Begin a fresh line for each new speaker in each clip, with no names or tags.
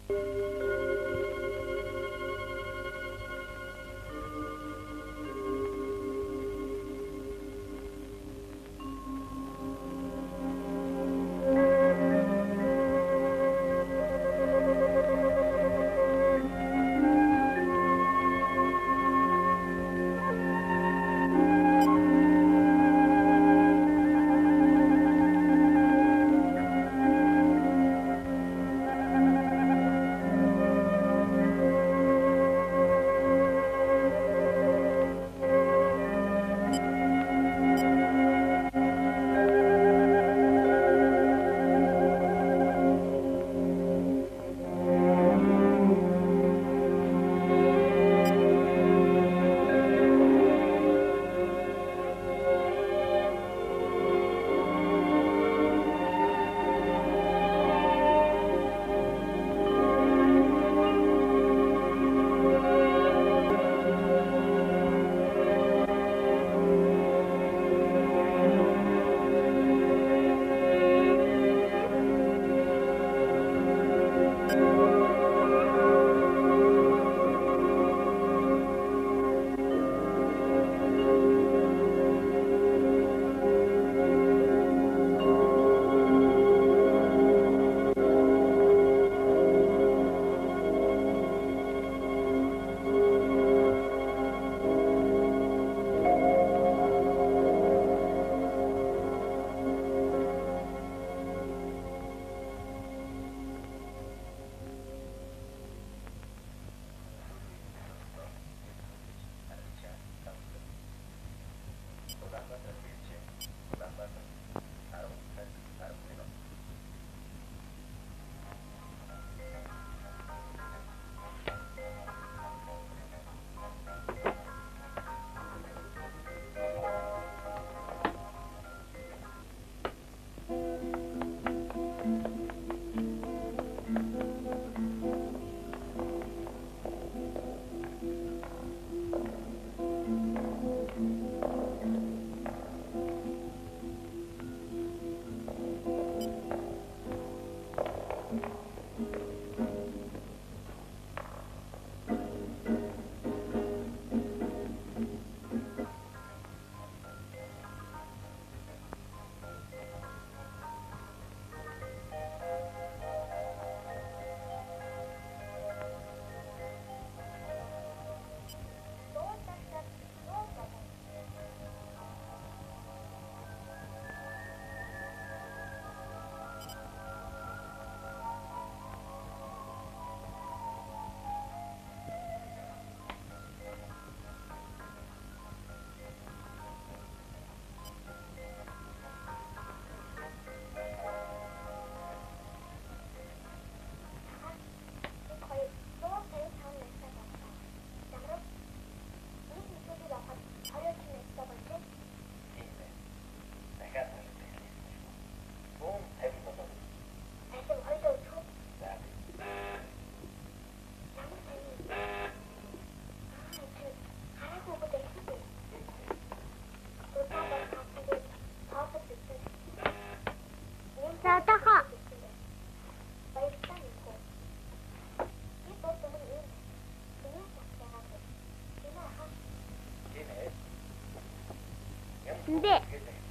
Хэмбэ?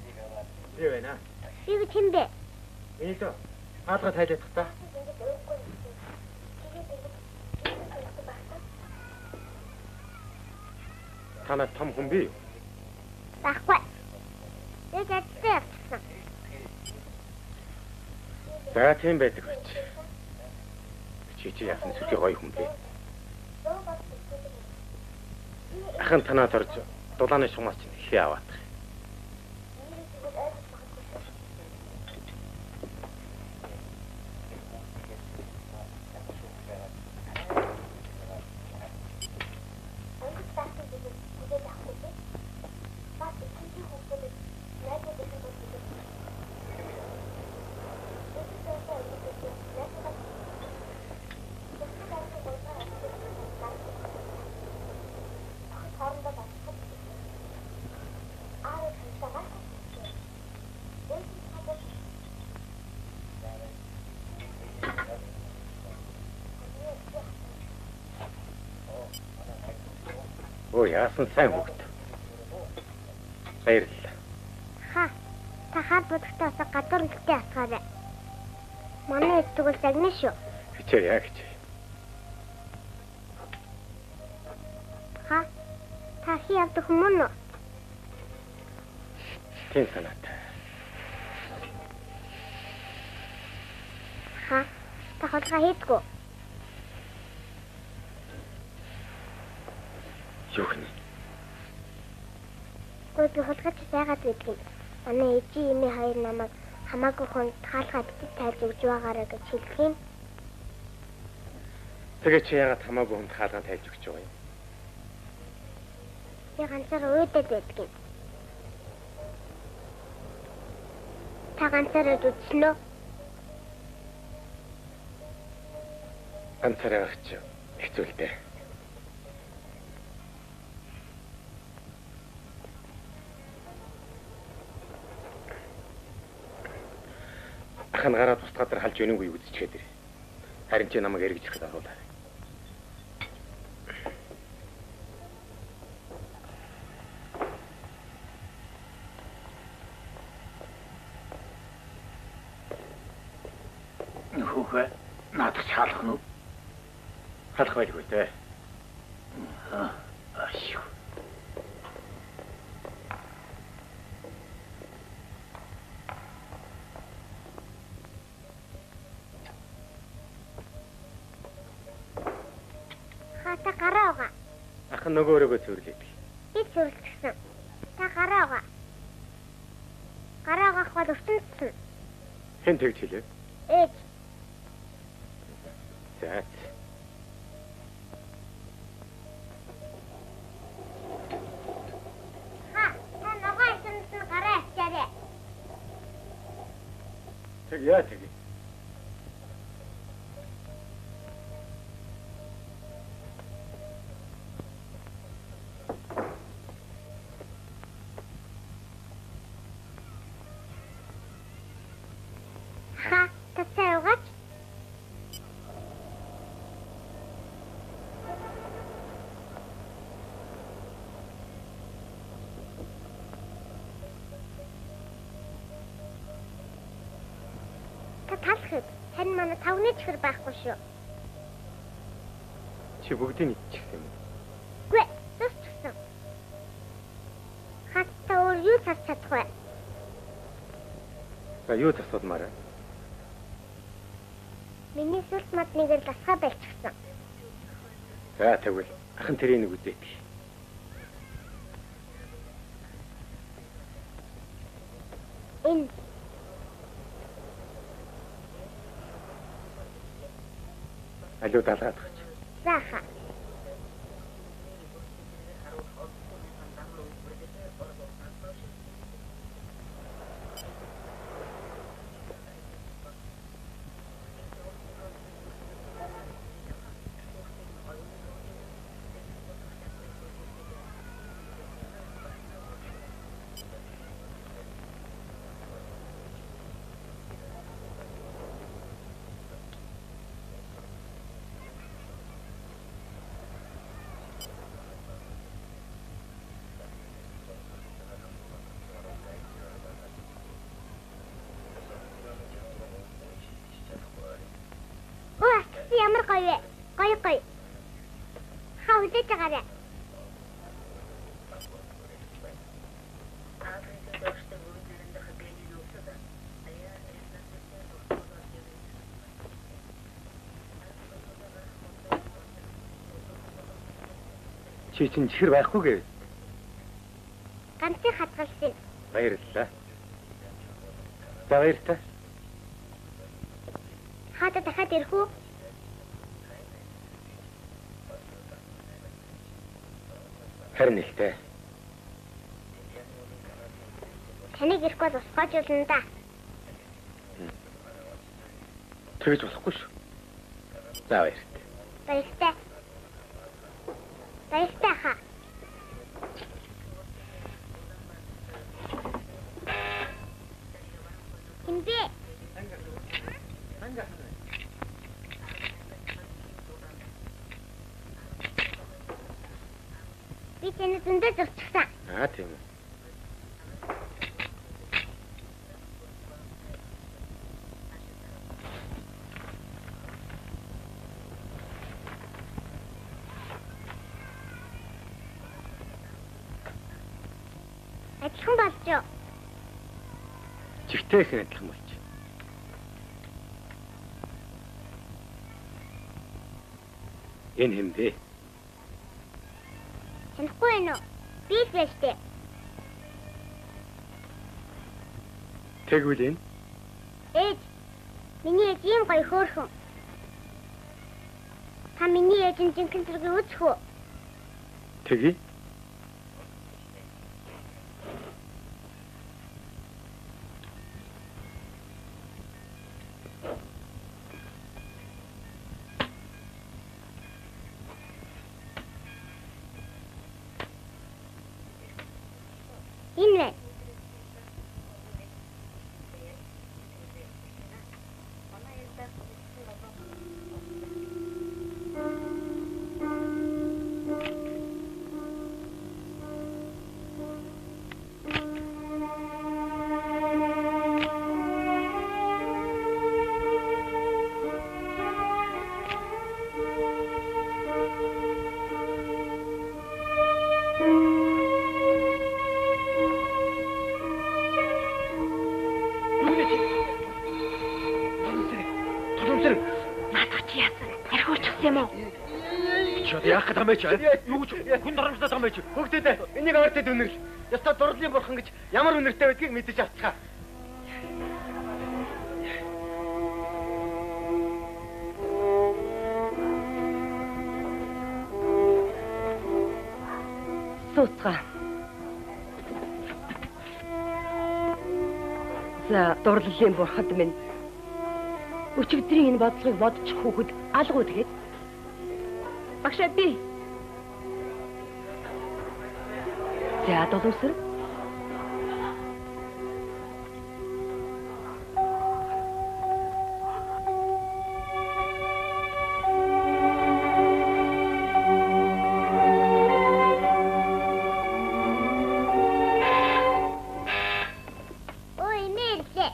Би байна.
Би хэмбэ?
Энийг хаалга тайлах та. Танай том хүн би юу?
Баггүй. Яг яцдаг.
За тийм байдаг байж. Чи яасан сүрхий гоё хүн бэ? Ахын танаад орж дулааны шугамаас чинь ихээ аваад. Өө яасан сайн хөвгт. Баярлалаа.
Ха. Та хар будагтаас гадуур ихтэй асгаарай. Манай тэгвэл загнаа шүү.
Хичээ яа хичээ.
Ха. Та хий явдаг хүмүүн үү?
Тийм санаатай.
Ха. Та холгаа хийдгүү.
Юу хин?
Гол би холгооч сайгаад байдаг юм. Манай ээжи эмээ хоёр намайг хамаагүй хүн таалгаа битээ тайлж өгч байгаарай гэж хэлэх юм.
Тэгээ чи яагаад хамаагүй хүнд хаалган тайлж өгч байгаа юм?
Би ганцаараа уйдаад байдаг юм. Та ганцаараа үзсэн үү?
Ганцаараа гарч хэцүү л дээ. Ахын гараа тус гадар халж өнөгүй үзчихээд ирээ. Харин чи намайг эргэж ирэхэд аруулаа.
Нөхөө надад хаалх нь.
Халах байлгүй дээ.
Ашиг.
Та гараа угаа.
Ахын нөгөө өрөөгөө цэвэрлээд.
Би цэвэрлэсэн. Та гараа угаа. Гараа угаах бол өвчнөсөн.
Хэн тэгж хэлээ?
Ээж.
За.
Ха. Та нөгөө өвчнөсөн гараа ачаарай.
Тэг яа тэг.
Ха. Та цай угаач. Та талхад. Харин манай тавны чихэр байхгүй шүү.
Чи бүгдийг иччихсэн юм.
Гүй, тусчихсан. Хатта өөр юу цац чадах вэ?
За юу засуудмаарай.
Миний сүлт мадныг л асгаа байлчихсан.
За тэгвэл ахын тэрийг нэг үзээт.
Энэ
Алуу далаад гэж.
зааха. Ямар гоё вэ? Гоё. Ха үлээж байгаарай.
Чи чинь чихэр байхгүй гээ.
Ганцыг хадгалсан.
Баярлалаа. За баяртай.
Хаата дахиад ирэх үү?
Харин ихтэй.
Таныг ирэхгүй бол усгаажуулна да.
Тэгэж болохгүй шүү. За баяртай.
Баяртай. Баяртай ха. Хинбэ? Би Тэний зөндөө зурчихсан.
Тийм үү.
Адилхан болж юу?
Чигтэй их адилхан болж. Энэ хэм бэ?
Санахгүй байна уу? Би л байж тээ.
Тэгвэл энэ
Ээж. Миний ээж ийм гоё хөөрхөн. Та миний ээжийн жинхэнэ зэргийг үзэх үү?
тэгье.
Энэ байна.
Яах гэдэг юм бэ чи? Юу ч хүн дарамжтай юм бэ чи? Хөгдөд энийг авартай дүнэрл. Яста дурлалын бурхан гэж ямар үнэртэй байдгийг мэдэж авцгаа.
Сууцгаа. За дурлалын бурхад минь. Өчигдрийн энэ бодлогыг бодчих хүүхэд алгуу тэгээд. Багшаа би. За долоосэр.
Ой, нэрсэ.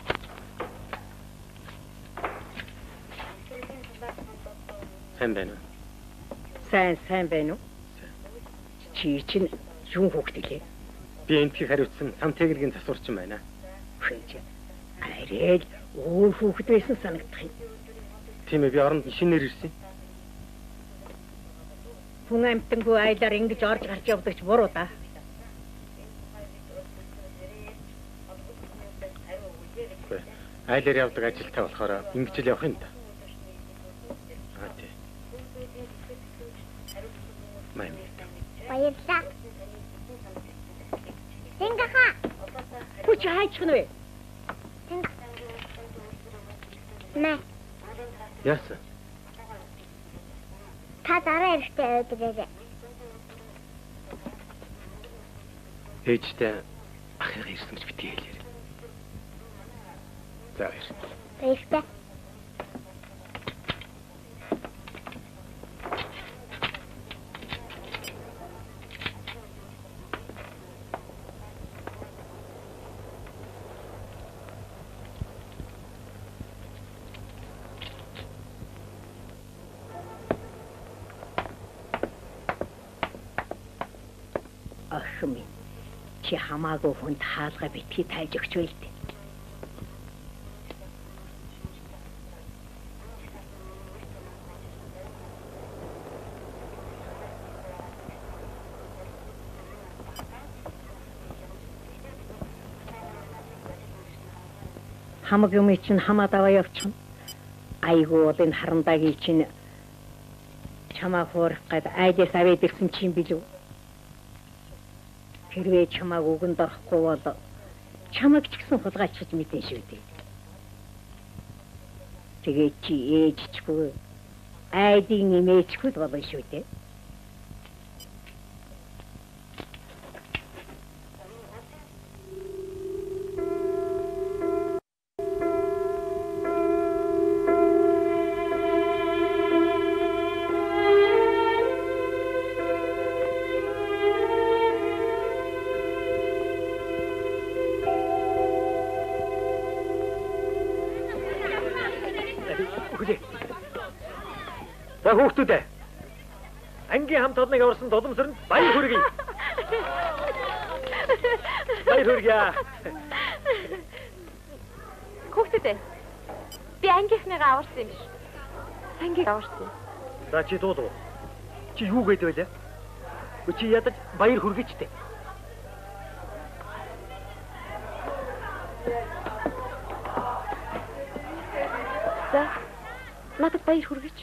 Сайн байна уу?
Сайн байна уу? Чи чинь юу хөөхтөлээ?
Би энтхийг хариуцсан сан техникийн засварчин байна.
Хөөж. Арай л өөр хөөхд байсан санагдах юм.
Тийм ээ, би оронд шинээр ирсэн.
Хүн амтангүй айлаар ингэж орж гарч явдаг ч буруу да.
Айлаар явдаг ажилтаа болохоор ингэж л явах юм да.
Баярлалаа. Сингаха.
Хүч хайчих нь вэ?
Мэ.
Яасан?
Та дараа эрэхтэй өдрөө.
Ээжтэй ахыг ирсэн гэж битгий хэлээр. За баяр.
Баяртай.
Ахми. Чи хамаагүй хүнд хаалга битгий тайлж өгч байл дээ. Хамаг юм чинь хамаад аваа явчихна. Айгуу бол энэ харандагийн чинь чамаа хуурах гээд айдас аваад ирсэн чинь билүү. Хэрвээ чамааг үгэнд орохгүй бол чамайг ч гэсэн хулгайлчиж мэдэн шүү дээ. Тэгээ чи ээжчгүй айдын имээчгүй болно шүү дээ.
За хүүхдүүдээ. Ангийн хамт олныг орсон дуламсранд баяр хүргэе. Баяр хүргэе.
Хүүхдүүдээ. Би ангийнхныгаа аварсан юм биш. Ангийг аварсан.
За чи дуу. Чи юу гээд байлаа? Чи ядаж баяр хүргэжтэй.
За. Надад баяр хүргэж.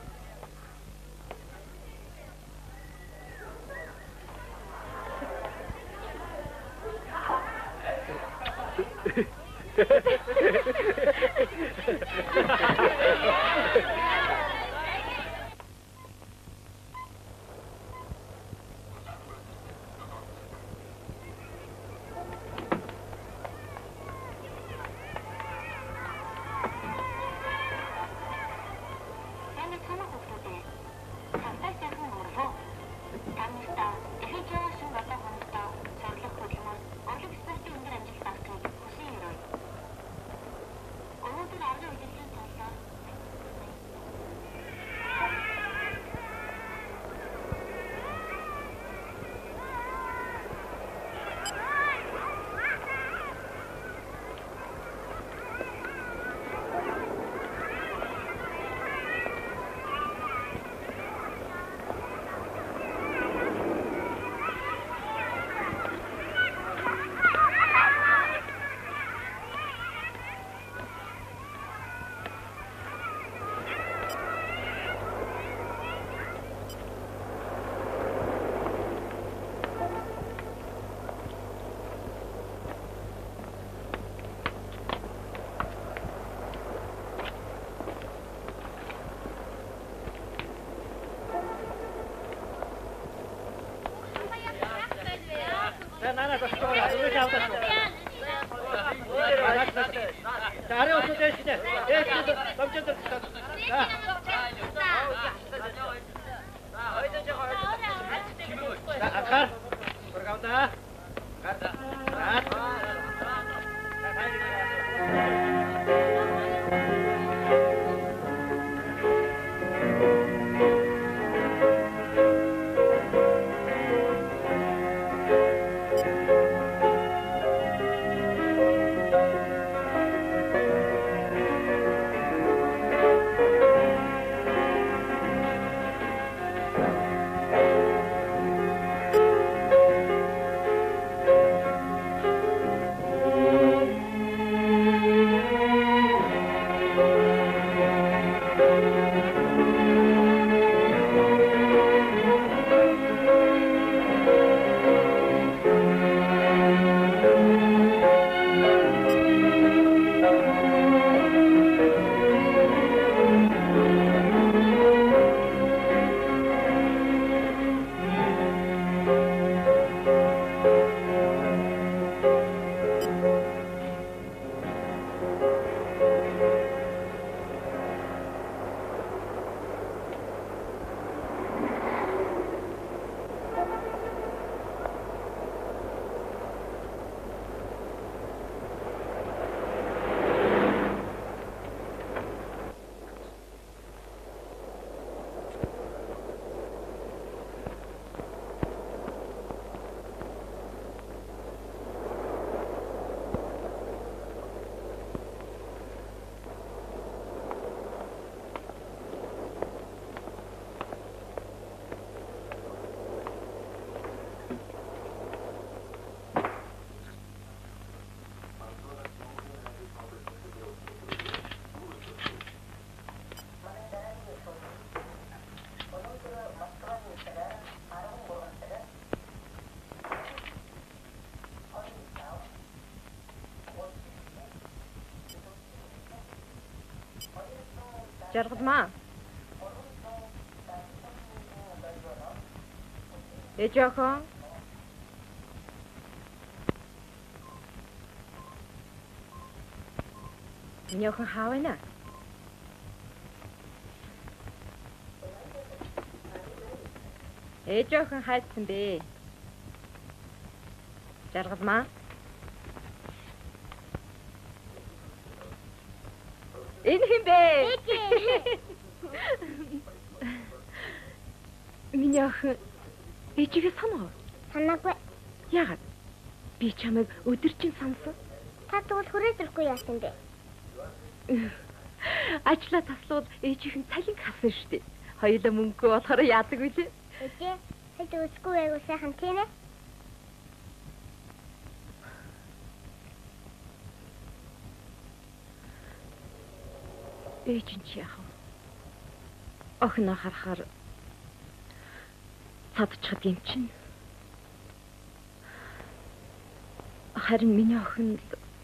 Жаргалмаа. Эжохон. Минийхэн хаавна. Эжохон хайцсан бэ. Жаргалмаа. Энэ хэм бэ? Миний охин ээжигээ санаа.
Санаагүй.
Яагаад? Би чамайг өдөржин сансан.
Та тэгвэл хүрээзрэхгүй яасан бэ?
Ажлаа таслууд ээжийнхэн цалин хасан штеп. Хоёулаа мөнгө болохоор яадаг үлээ.
Ээжээ, хэд үсгүй айгуу сайхан тийм ээ?
Ээж нь яах вэ? Охиноо харахаар цадчихад юм чинь. Харин миний охин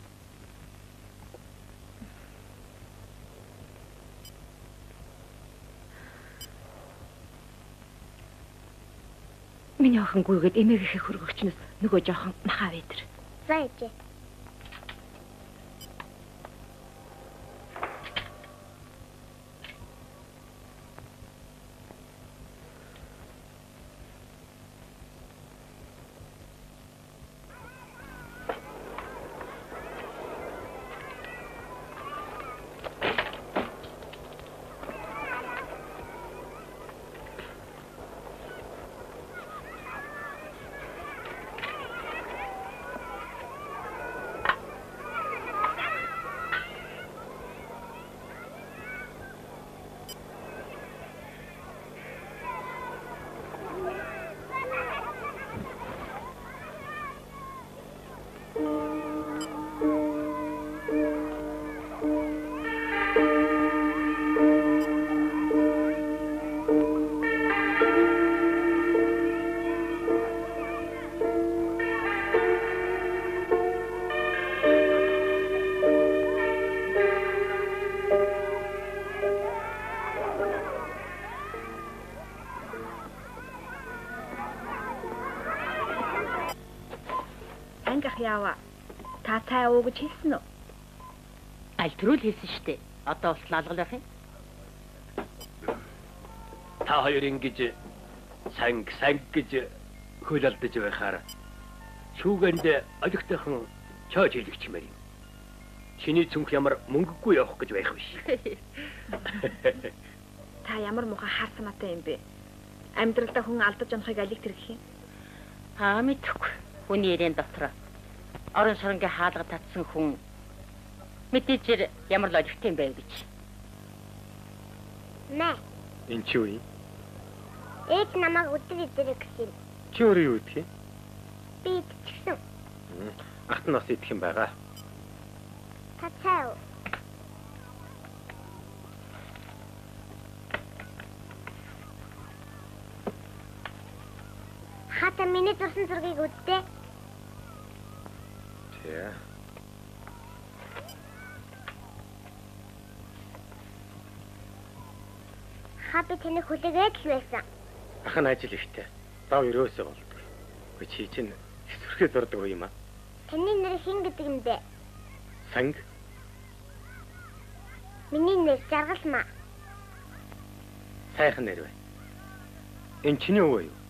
Миний охин гүйгээд эмээгийнхээ хөргөгчнөөс нөгөө жоохон нахаа вэдэр.
За ээжээ.
Яава. Та уу гэж хэлсэн үү?
Аль төрөл хэлсэн штэ. Одоо бол алгал байх юм.
Та хоёр ингэж санг гэж хөлөлдөж байхаар шүүгэнд олигтойхон чойж хэлэгчмээр юм. Чиний цүнх ямар мөнгөгүй явах гэж байх биш.
Та ямар муухай хар санаатай юм бэ? Амьдралдаа хүн алдаж онохыг алиг тэргэх юм?
Мэдхгүй. Хүний ярeen дотор орон шоронгийн хаалга татсан хүн мэдээж ямар логиктэй юм бэ гэж.
Мэ.
Энд чи юу юм?
Ээж намайг өдөр идэрэг гэсэн.
Чи өөрөө юу идэх юм?
Би идчихсэн.
Ахт нь бас идэх юм байгаа.
Та цаа. Хата миний зурсан зургийг үздэй.
Тэ.
Хапи тэнийг хүлээгээд л байсан.
Ах нь ажил ихтэй. Дав өрөөсөө болдог. Гэхдээ чи чинь сүрхээ дурдаг юм аа.
Таны нэр хин гэдэг юм бэ?
Санг.
Миний нэр Жаргалмаа.
Сайхан нэр бай. Энэ чиний өвөө юу?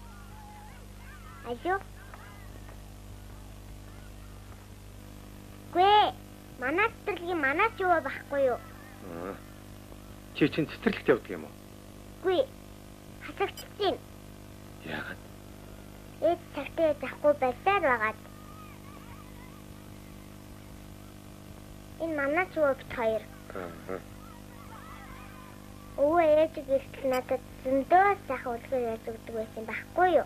Аюу. Гүй, манай цэцэрлэгийн манай ч өвөө байхгүй юу?
Чи чинь цэцэрлэгт явдаг юм уу?
Гүй. Хасагчдیں۔
Яагаад?
Ээж цагтаа захгүй байсаар байгаад. Энэ манай ч өвөө бит хоёр. Өвөө ээж гэртэл надад зөндөө сайхан үлгээр яаж өгдөг байсан байхгүй юу?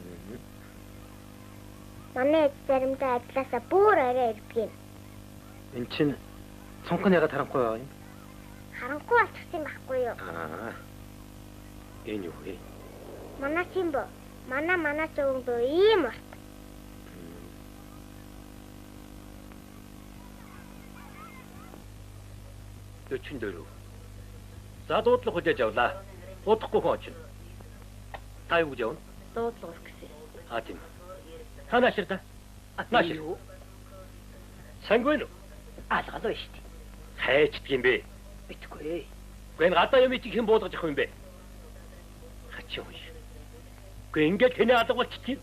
Манай ээж заримдаа ажилласаа бүр орой ирдэг юм.
Энд чинь цонхны ягаад харанхуй байгаа юм?
Харанхуй болчихсон байхгүй юу?
Энэ юу вэ?
Манай симбо. Манай ч өвгөө ийм урт.
Төчин дөрөв. За дуудлага хүлээж авлаа. Удахгүй хүн очино. Та юу гэж явна?
Дуудлага гэсэн.
Тийм. Та наашир та. Наашир. Сангүй нь
Алгал байна шүү дээ.
хайчдаг юм бэ?
Мэдгүй.
Гэхдээ энэ гадаа юм чи хэн буулгаж явах юм бэ? Хачаа уу. Гэхдээ ингээд тэний алга болчихчих юм.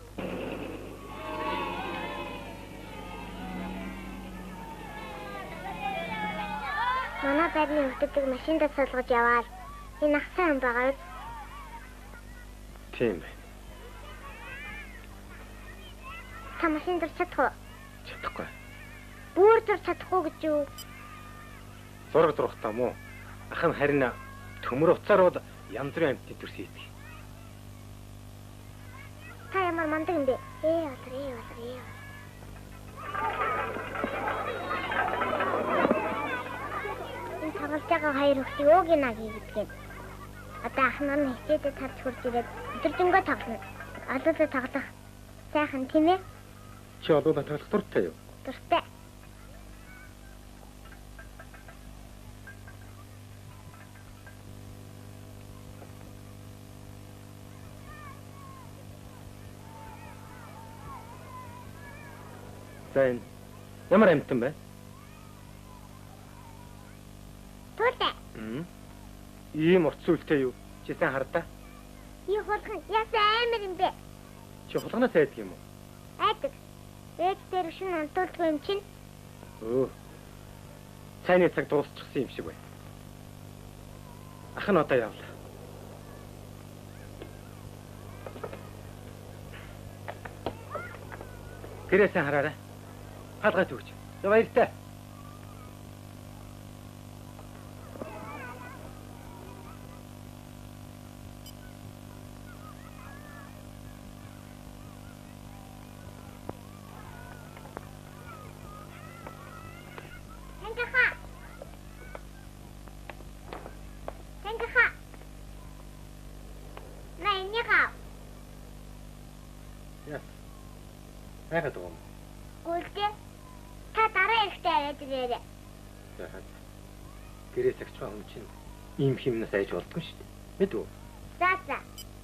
Манай байрны хөлтөдөг машиндаа суулгаж яваад энэ ах сайн байгаа.
Тийм бай.
Та машин дор чадах уу?
Чадахгүй.
Бүр дор чадахгүй гэж юу?
Зураг зурх та мó. Ах нь харин төмөр уцаар бол янз бүрийн амьтны төрс хийдэг.
Та ямар мандаг юм бэ? Болор. Энэ тоглож байгаа хоёр хүүхдийн уугийнаг хийгдгээд. Одоо ах нар нь хичээдэд тарж хурж ирээд өдөржингөө тоглоно. Олоодоо тоглох. Сайхан тийм ээ?
Чи олоодоо тоглох дуртай юу?
Дуртай.
За энэ ямар амьтан бэ?
Туулай.
Ийм урт сүлтэй юу? Чи сайн хардаа?
Юу хулган ясаа амар юм бэ?
Чи хулганаас айдаг юм уу?
Айдаг. Ээж дээр шин онтолдгүй юм чинь.
Цайны цаг дуусчихсан юм шиг байна. Ах нь одоо явлаа. Гэрээсээ хараарай. Хаалгаа төгч. За баяртай. Яагаад вэ?
Гүйлдэ. Та дараа ихтэй аваад ирээрэй.
Яагаад? Гэрээс агч байгаа хүн чинь ийм хэмнээс айж болдгоо шүү дээ. Мэд үү?
За.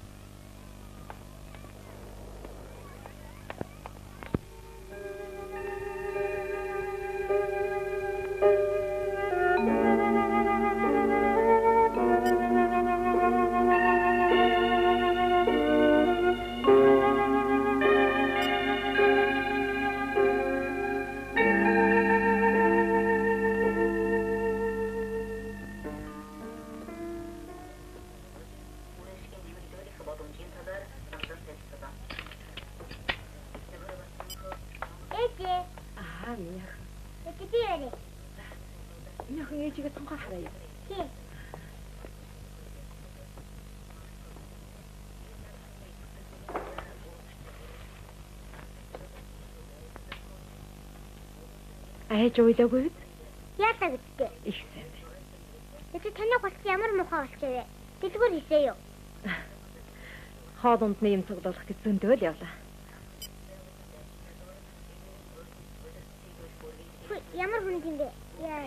Айж уйлаагүй.
Яатаа гэдэгтэй.
Их сайн байна.
Эцэг таныг болчих ямар муухай болчихвэ? Дэлгүүр хийсэй юу?
Хоолунд нэм цуглуулах гэж зөндөөл явлаа.
Ямар хүн юм бэ? Яа.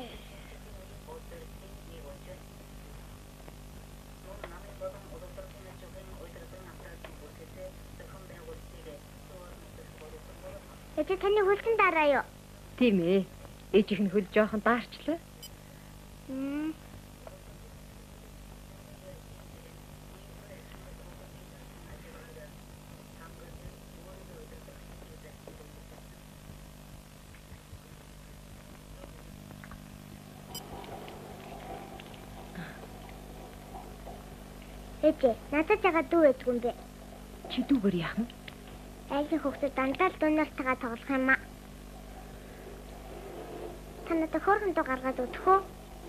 Эцэг таны хөлтөнд дараа юу?
Тийм ээ. Ээжийнх нь хөл жоохон даарчлаа.
Ээжээ, надад яагаад дүү байдгүй юм бэ?
Чи дүүгээр яах вэ?
Айлын хүүхдүүд дандаа л дуунартайгаа тоглох юм аа. Та надад хөөрхөн дуу гаргаад өгөх үү?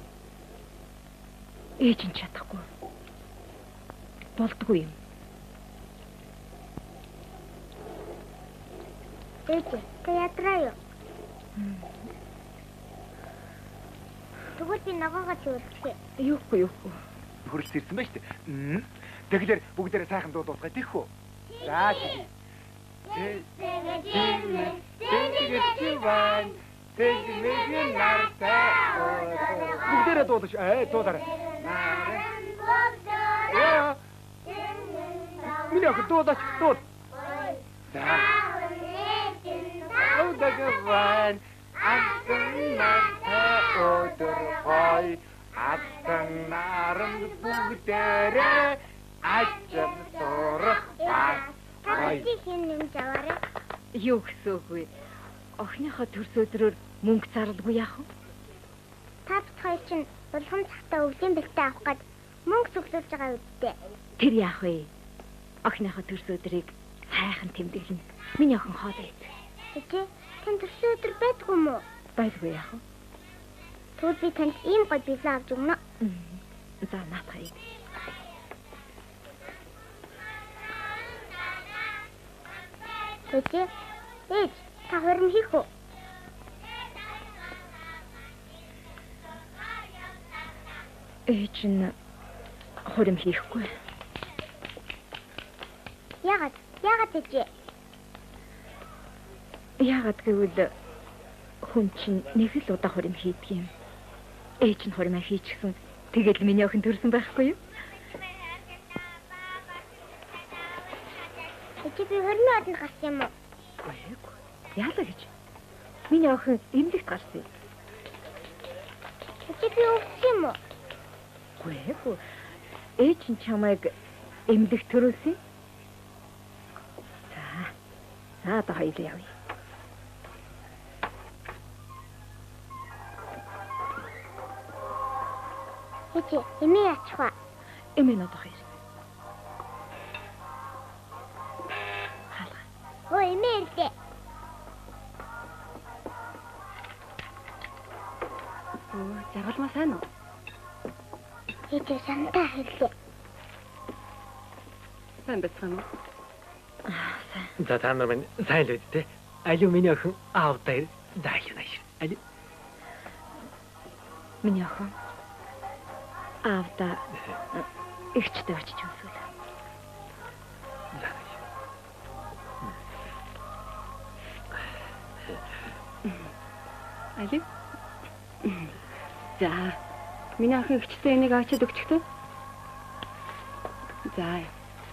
Ээж нь чадахгүй. Болдгүй юм.
Ээжээ, та ядраа юу? Тэгвэл би ногоогоо чиглэхээ.
Юугүй.
Хөрөлт ирсэн байна шүү дээ. Тэгэхээр бүгдээрээ сайхан дуу дуусгая тийх үү? За тийм. Бүгдээрээ дуулаач. Дуулаарай. Миний ах дуулаач. Дуул. За. Одагван ой асан наран бүгдээрээ ажил сурах бас.
Чи хин юм жаваарай.
Юу гэсөөгүй. Охиныхоо төрс өдрөөр мөнгө зарлгүй яах вэ?
Та бит хоёр чинь булган цагтаа өвлийн бэлтээ авах гээд мөнгө цуглуулж байгаа үсттэй.
Тэр яах вэ? Охиныхоо төрс өдрийг сайхан тэмдэглэн. Миний охин хоолой идэх.
Ээжээ, тань төрсөн өдөр байдгүй мүү?
Байдгүй яах вэ?
Тэгвэл би танд ийм гоё билээ авч өгнө.
За наатахыг.
Ээжээ, ээж, та хурим хийх үү?
Ээж нь хурим хийхгүй.
Яагаад ээжээ?
Яагаад гэвэл хүн чинь нэг л удаа хурим хийдэг юм. Ээж нь хуримаа хийчихсэн. Тэгэл миний охин төрсөн байхгүй юу?
Ээжээ би хурмын одонд гарсан юм уу?
Үгүй. Яалаа гэж. Миний охин эмнэлэгт гарсан юм.
Ээжээ би өвсөн юм уу?
Үгүй. Ээж нь чамайг эмнэлэгт төрүүлсэн. За одоо хоёул явъя.
Ээжээ, эмээ яачих вэ?
Эмээ надад хоёр. Хаалга.
Өө эмээ ирлээ.
Жаргалмаа сайн уу?
Ээжээ сантаа ирлээ.
Сайн байна уу? Сайн.
За та нар минь сайн л үдтэй. Алуу миний охин аавдаа заалуу нааш. Алуу.
Миний охин аавдаа ихчтэй очиж өмсөв. Алуу. За. Миний охин ихчтэй энийг авчид өгчихтэй. За.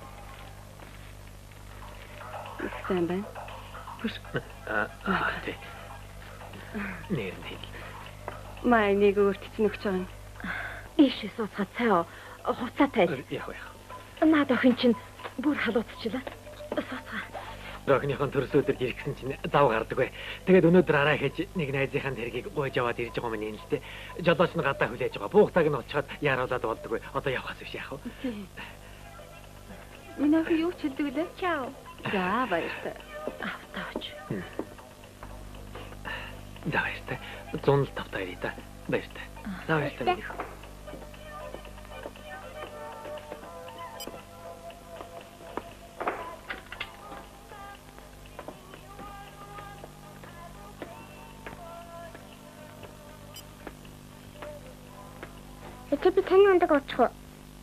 Сайн байна. Бүш.
Тий. Нэрнэ.
Маа нэг өөрт чинь өгч байгаа юм. Ийшээ суусгаа цаа. Хуцаа тайл.
Яах.
Наад охин чинь бүр халууцчлаа. Суусгаа.
Охиныхон төрс өдөр иргэсэн чинь зав гардаг бай. Тэгээд өнөөдөр араа хийж нэг найзынхаа тэргийг гойж аваад ирж байгаа юм нэ. Жолооч нь гадаа хүлээж байгаа. Буухтайг нь очиход яаруулаад болдог бай. Одоо явахаас биш яах вэ?
Миний охин юу ч хэлдэг лээ?
Чао.
За баяртай. Автаач.
За баяртай. 105 таарий та. Баяртай. За баяртай.
Ээжээ би таны ундаг очих уу?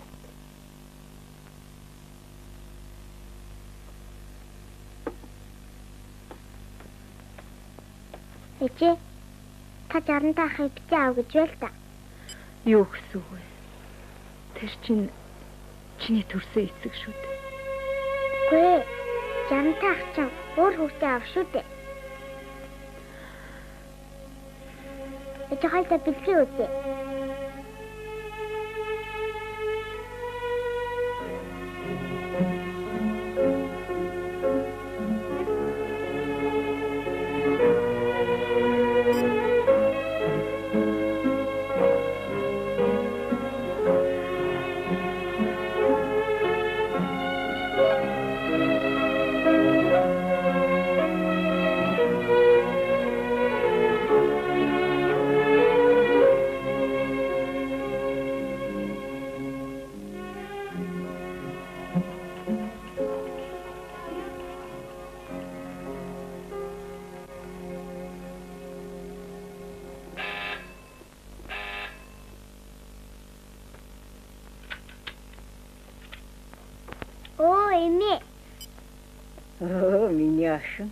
Ээжээ, та 60 таахыг битээ ав гэж байл та.
Юу гэсэн үг вэ? Тэр чинь чиний төрсөн эцэг шүү дээ.
Гүй, 60 таах чинь өөр хүүхдээ ав шүү дээ. Ээжээ хайлтаа бэлгээ үтээ. Оо эмээ.
Миний охин.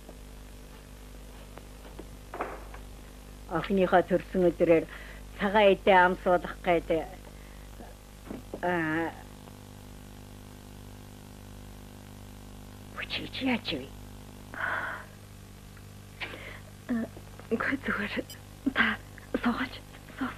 Охиныхоо төрсөн өдрөөр цагаан эдээ амсуулах гэдэг хүчиж яач вэ?
Үгүй зүгээр. Та суугач. Суу.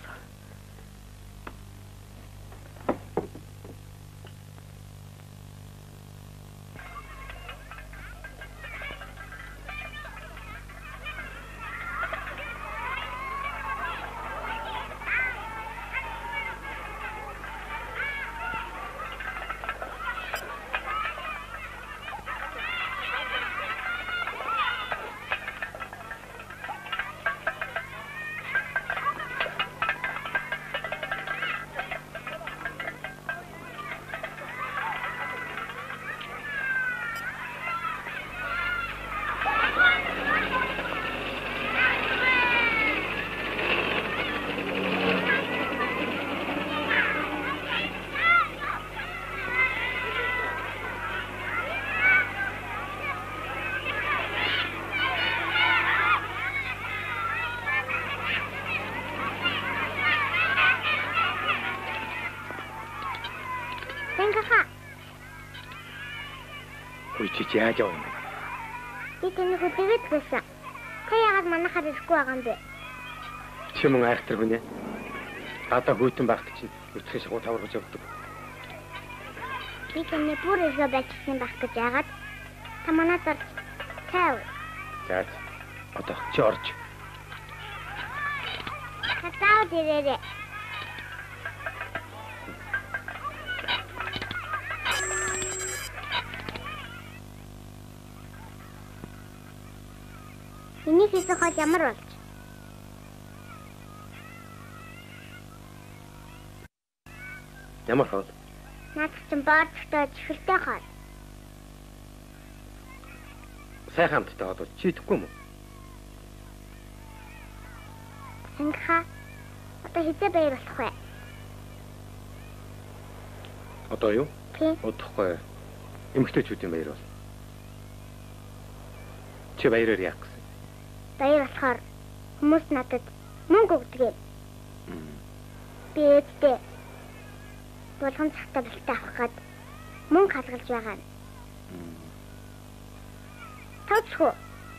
Чи яаж яваа юм бэ?
Би таны хөдөлгөөд байсан. Та яагаад манайхаар ирэхгүй байгаа юм бэ?
Чи мөн айхтар хүн ээ. Гадаа хүйтэн байх гэж үтгэх шагуу таваргаж явдаг.
Би таны бүр иргэ байцсан байх гэж яагаад? Та манайд орж тав.
За. Одоо чи орж.
Та тав дээрээ. Энийг хийх хол ямар болж?
Ямар хол?
Наад чинь баардтай чихэлтэй хол.
Сайхан хамттай хол чи идэхгүй юм уу?
Сангха. Одоо хэзээ баяр болох вэ?
Одоо юу?
Тийм.
Удахгүй. Эмэгтэйчүүдийн баяр бол. Чи баяраар яах гэсэн?
Баяр болохоор хүмүүс надад мөнгө өгдөг. Би ээдтэй болгон цагтаа бэлтээ авах гээд мөнгө хадгалж байгаа юм. Тооцоо.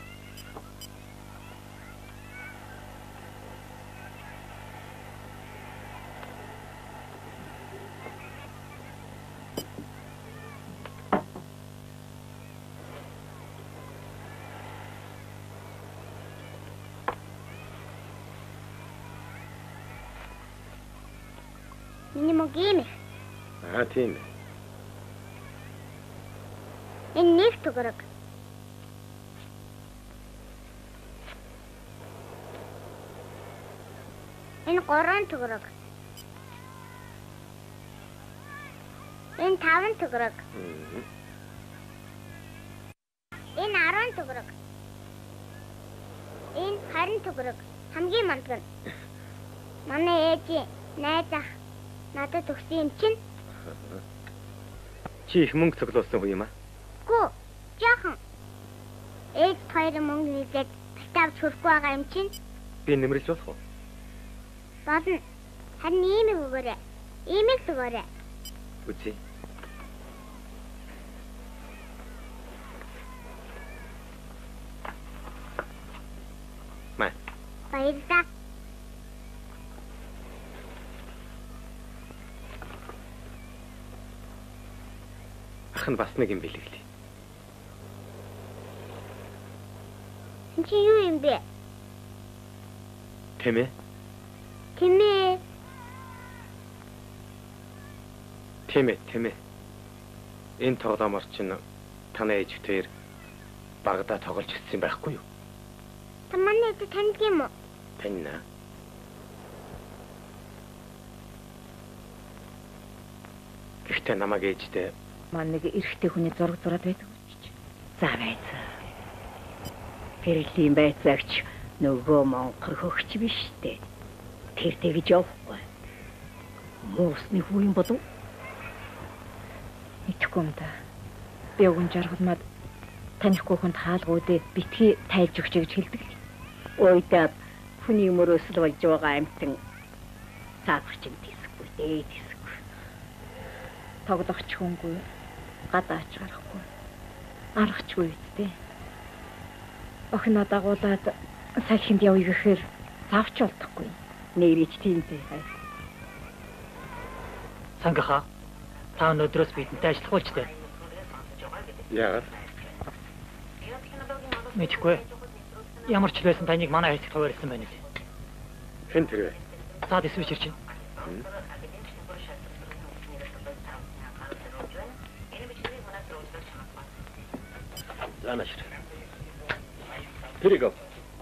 Миний мөнгө юм.
Тийм.
Энэ нэг төгрөг. Энэ 3 төгрөг. Энэ 5 төгрөг. Энэ 10 төгрөг. Энэ 20 төгрөг. Хамгийн мандган. Манай ээж найз ах надад өгсөн юм чинь.
Чи их мөнгө цуглуулсан хүн юм аа?
Гүү, жаахан. Ээж хоёр мөнгө нийлээд бэлтээ хүрхгүй байгаа юм чинь.
Би нэмэрч болох уу?
Болно. Харин ийм өгөөрэй. Ийм л өгөөрэй.
Үзье. Маа.
Баярлалаа.
Ах нь бас нэг юм бэлгэлээ.
Энд чи юу юм бэ?
Тэмээ?
Тэмээ.
Тэмээ. Энэ тоглоомор чинь танай ээж хоёр багада тоглож ирсэн байхгүй юу?
Та манай ээж таньд юм уу?
Таньна. Гэхдээ намайг ээжтэй
Маань нэг эрэгтэй хүний зураг зураад байдаг үуч.
За байцаа. Гэрлийн байцаагч нөгөө монхор хөгч биш дээ. Тэр тэгж явахгүй. Моосны хүү юм бодов?
Итгэхгүй юм да. Би өгөн жаргалмаад танихгүй хүнд хаалгуудээ битгий тайлж өгч гэж хэлдэг.
Ойдаа хүний мөрөөсөл болж байгаа амтан цаавч юм тийсгүй дээ тийсгүй.
Тоглохч хүнгүй. Гадаач гарахгүй. Аргачгүй үсттэй. Охиноо дагуулад салхинд явъя гэхээр завч болдохгүй.
Нэрэж тийм дээ.
Сангха. Та өнөөдрөөс бидэнтэй ажиллах болж дээ.
яагаад?
Мэдхгүй. Ямар ч байсан таныг манай хэсэгт хуваарлсан байна лээ.
Хэн тэр вэ?
Цаад эсвэчэр чинь.
Занашир. Перегов.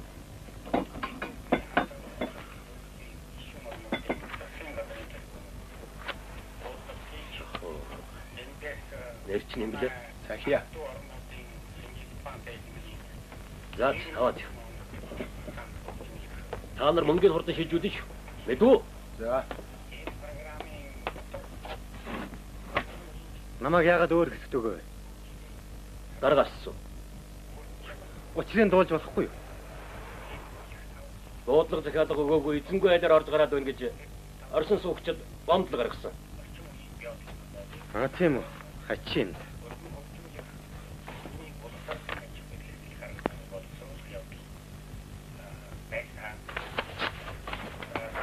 Нэрч юм блэ?
Захия.
За, аваад. Та нар мөнгөний хурдан шилжүүлж мэдв?
За.
Намайг яагаад өөр хэсэгт өгөө?
Даргаалсан.
Учрыг дуулж болохгүй юу?
Дуудлага захиалга өгөөгүй эзэнгүй айлаар орж гараад байна гэж орсон суугчид бомдлог гаргасан.
Тийм үү? Хачин.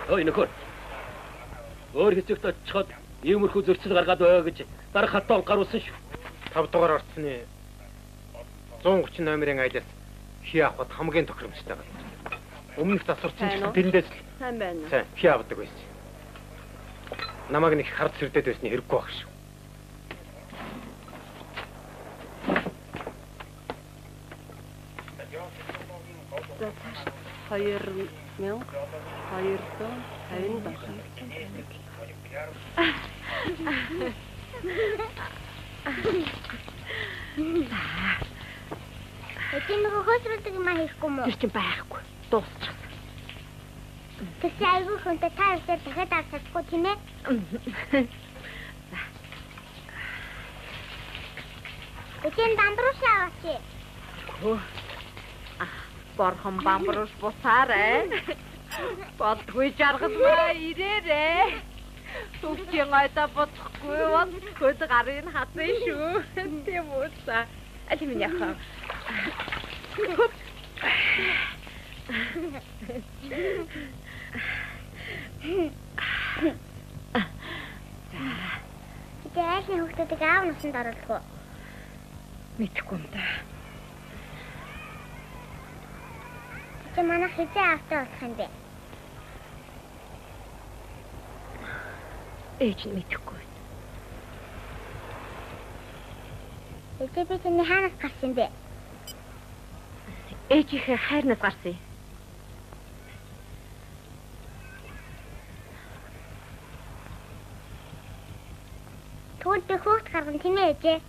Ой нөхөр. Өөр хэцэгт очиход иймэрхүү зөрчил гаргаад байгаа гэж дарах хатон гаруулсан шүү.
5 дугаар орцны 138-ын айлаас хий авахд хамгийн тохиромжтой байна. Өмнөх засварчин ч тэрэндээс л
Сайн байна уу?
сайн хий авдаг байсан. Намайг нэг хард сэрдээд байсны хэрэггүй байх шүү.
За цааш 2257.
Эцэг нөгөө хөөсрүүлдэг юм хийхгүй мүү?
Тэр чинь байхгүй. Дуусчихсан.
Тэгс айгүй хүнтэй та өсөөр дахиад авсахгүй тийм ээ? Эцэг бамбарууш аваач.
Хөө. Борхон бамбарууш бусаарай. Бодгүй жаргалмаа ирээрээ. Түгчийн гойдоо бодохгүй бол хөд гарын хатсан шүү. Тийм үү та. Аль минь яхаа.
Тэгээш хүүхдүүдийг аав насанд оруулах уу?
Мэдхгүй юм да.
Чи манай хизээ автаа болох юм бэ?
Ээж нь мэдхгүй.
Эцэг би чиний хаанаас гарсан бэ?
Ээжийнхээ хайрнаас гарсан юм.
Тэгвэл би хүүхд гарган тийм ээ ээжээ.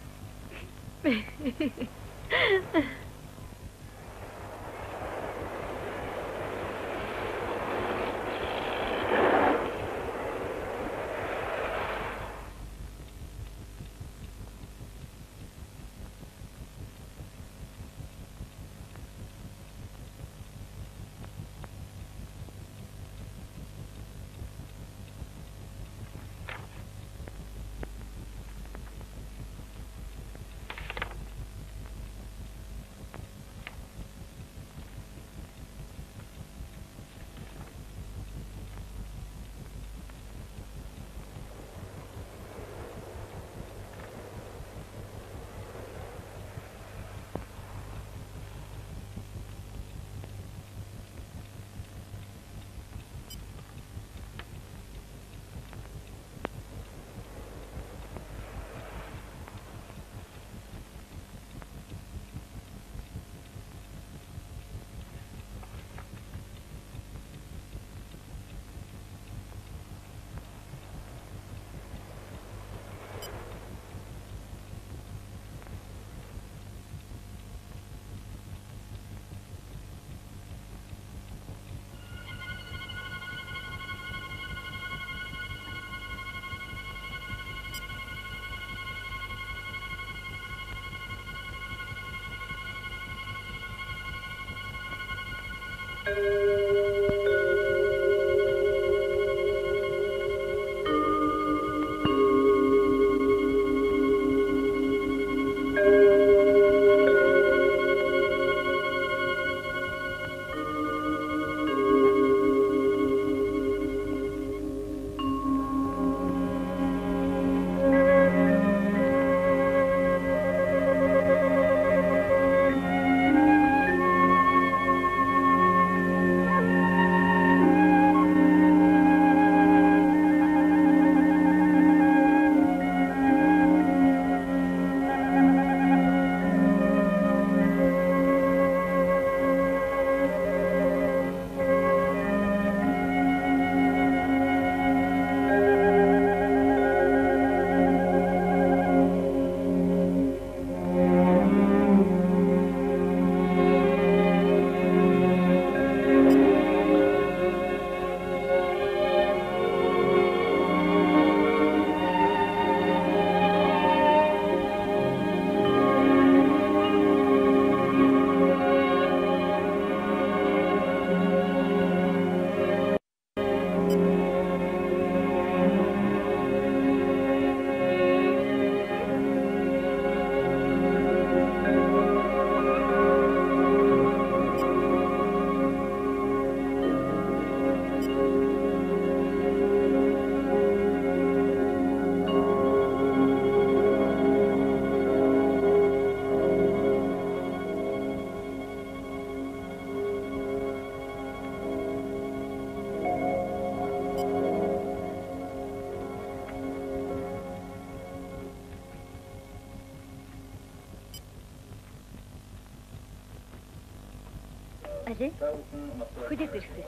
Алин. Хүлээж ирсэн.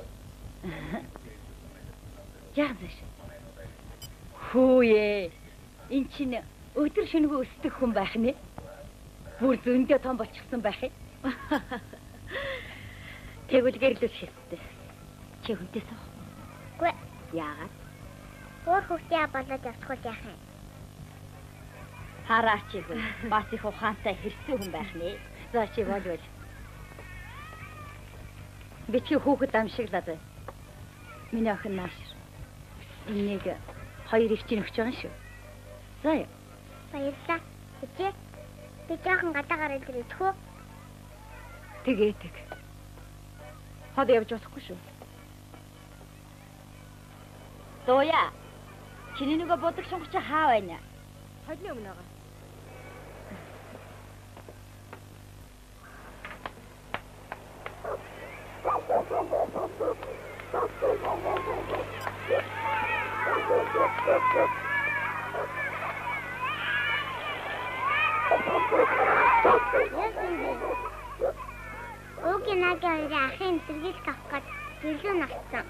Яагаад? Хүүе. Энд чинь өдөр шөнөгүй өсдөх хүн байх нэ. Бүр зөндөө том болчихсон байх юм. Тэгвэл гэрлүүл шигтэй. Чи хүнтэй суух.
Үгүй.
Яагаад?
Өөр хүүхдээ болоод явсгүй яах юм?
Хараач ивэл бас их ухаантай хэрсэн хүн байх нэ. За чи болвол. Би чи хүүхэд амшиглаад. Миний охин наашир. Энийг хоёр өвчин өгч байгаа шүү. За яа.
Баярлалаа. Үгүй. Би жоохон гадаагаар ирэх үү?
Тэгээд. Хад явж болохгүй шүү. Зоя. Чиний нөгөө бодог шонгоч хаа байна? Холны өмнө байгаа.
Окинагийн ахын зэргийг авах гэж билүү навцсан.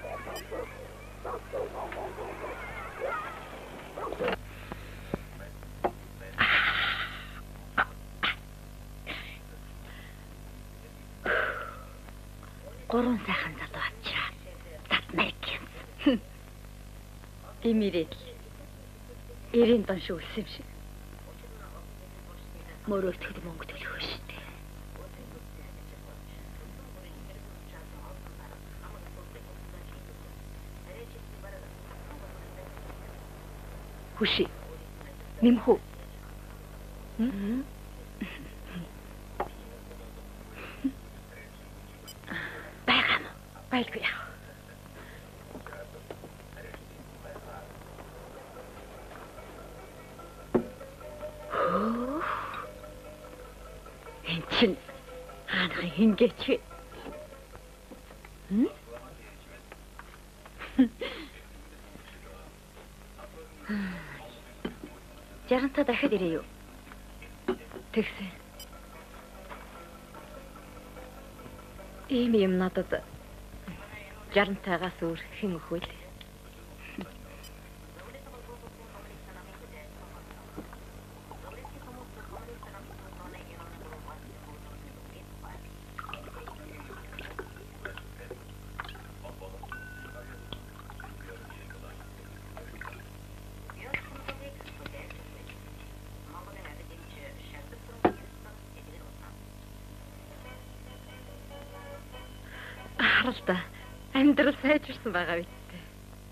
Гурван сайхан залуу авчираа. Татнаа гин. Имирэд. Эрийн дон шиг үлсэн юм шиг. Мөрөөдөхөд мөнгө төлөх шүү дээ. Хүши. Нимхүү. Байгам. Байлгүй яа. Энчин хаанах хингээч вэ? Жарантаа дахиад ирээ юу? Тэгсэн. Ийм юм надад жарантаагаас өөр хэн өгвөл? Харалта. Амьдрал сайжирсан байгаа биз дээ.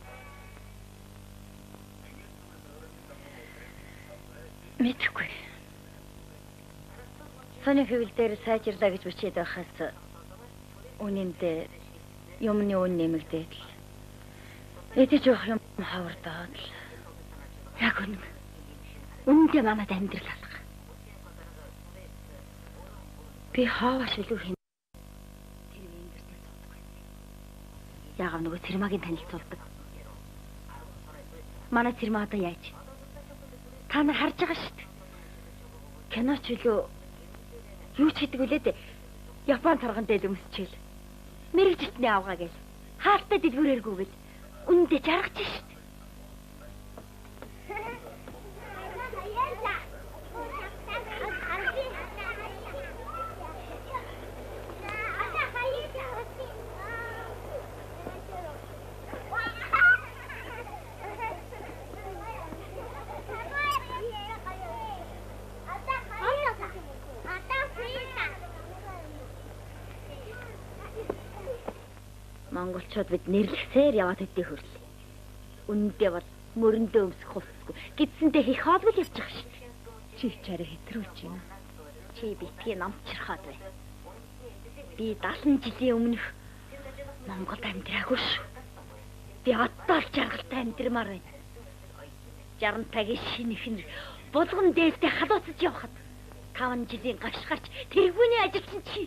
Мэдгүй. Сони хэвэл дээр сайжирлаа гэж бичээд байхаас үнэндээ юмны үн нэмэгдээд л. Эдэж явах юм хавардаад л. Яг үнэндээ манад амьдрал алга. Би хааш илүү хин. Яагаад нөгөө Цэрмагийн танилцуулдаг. Манай Цэрмаа одоо яаж? Та нар харж байгаа шүү дээ. Киноч үлээ юу ч хийдэг үлээ. Япон тарган дээр өмсчихэл. Мэрэгжтний авгаа гээл. Хаалттай дэлгүүрээргүй бил. Үндэ жаргаж шүү дээ. Монголчууд бид нэрлэхсээр яваад хэдий хөрлөө. Үнэндээ бол мөрөндөө өмсөх хувцсгүй. Гидсэндээ хийх хоолгүй явж байгаа шүү дээ. Чи чараа хэтрүүлж байна. Чи битгий намчрахаад байна. Би 70 жилийн өмнөх Монголд амьдраагүй шүү. Би одоо л жаргалтай амьдрмаар байна. 60-тагийн шинэ ихнэр булган дээлтэй халууцаж явхад 5 жилийн гавш гарч тэргүүний ажилчин чи.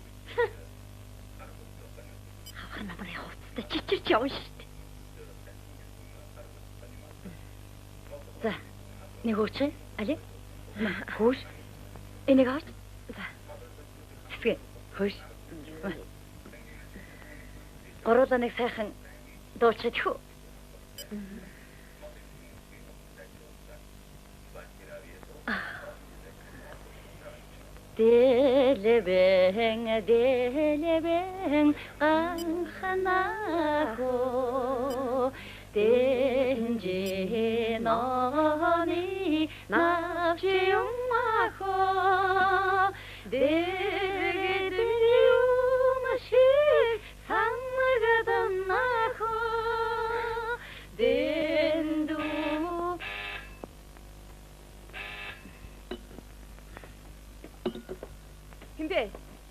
Намрын хувцастай чичирч явна шүү дээ. За, нэг өчгөн, али? Хөөш. Энийг авч. За. Тэсгэ. Хөөш. Гурууланыг сайхан дуучид хөө. Дэлбэн ганханаа Дэнжи нони навшиумахо дэгэдэмаши самгаданнахо дэнду Хинбэ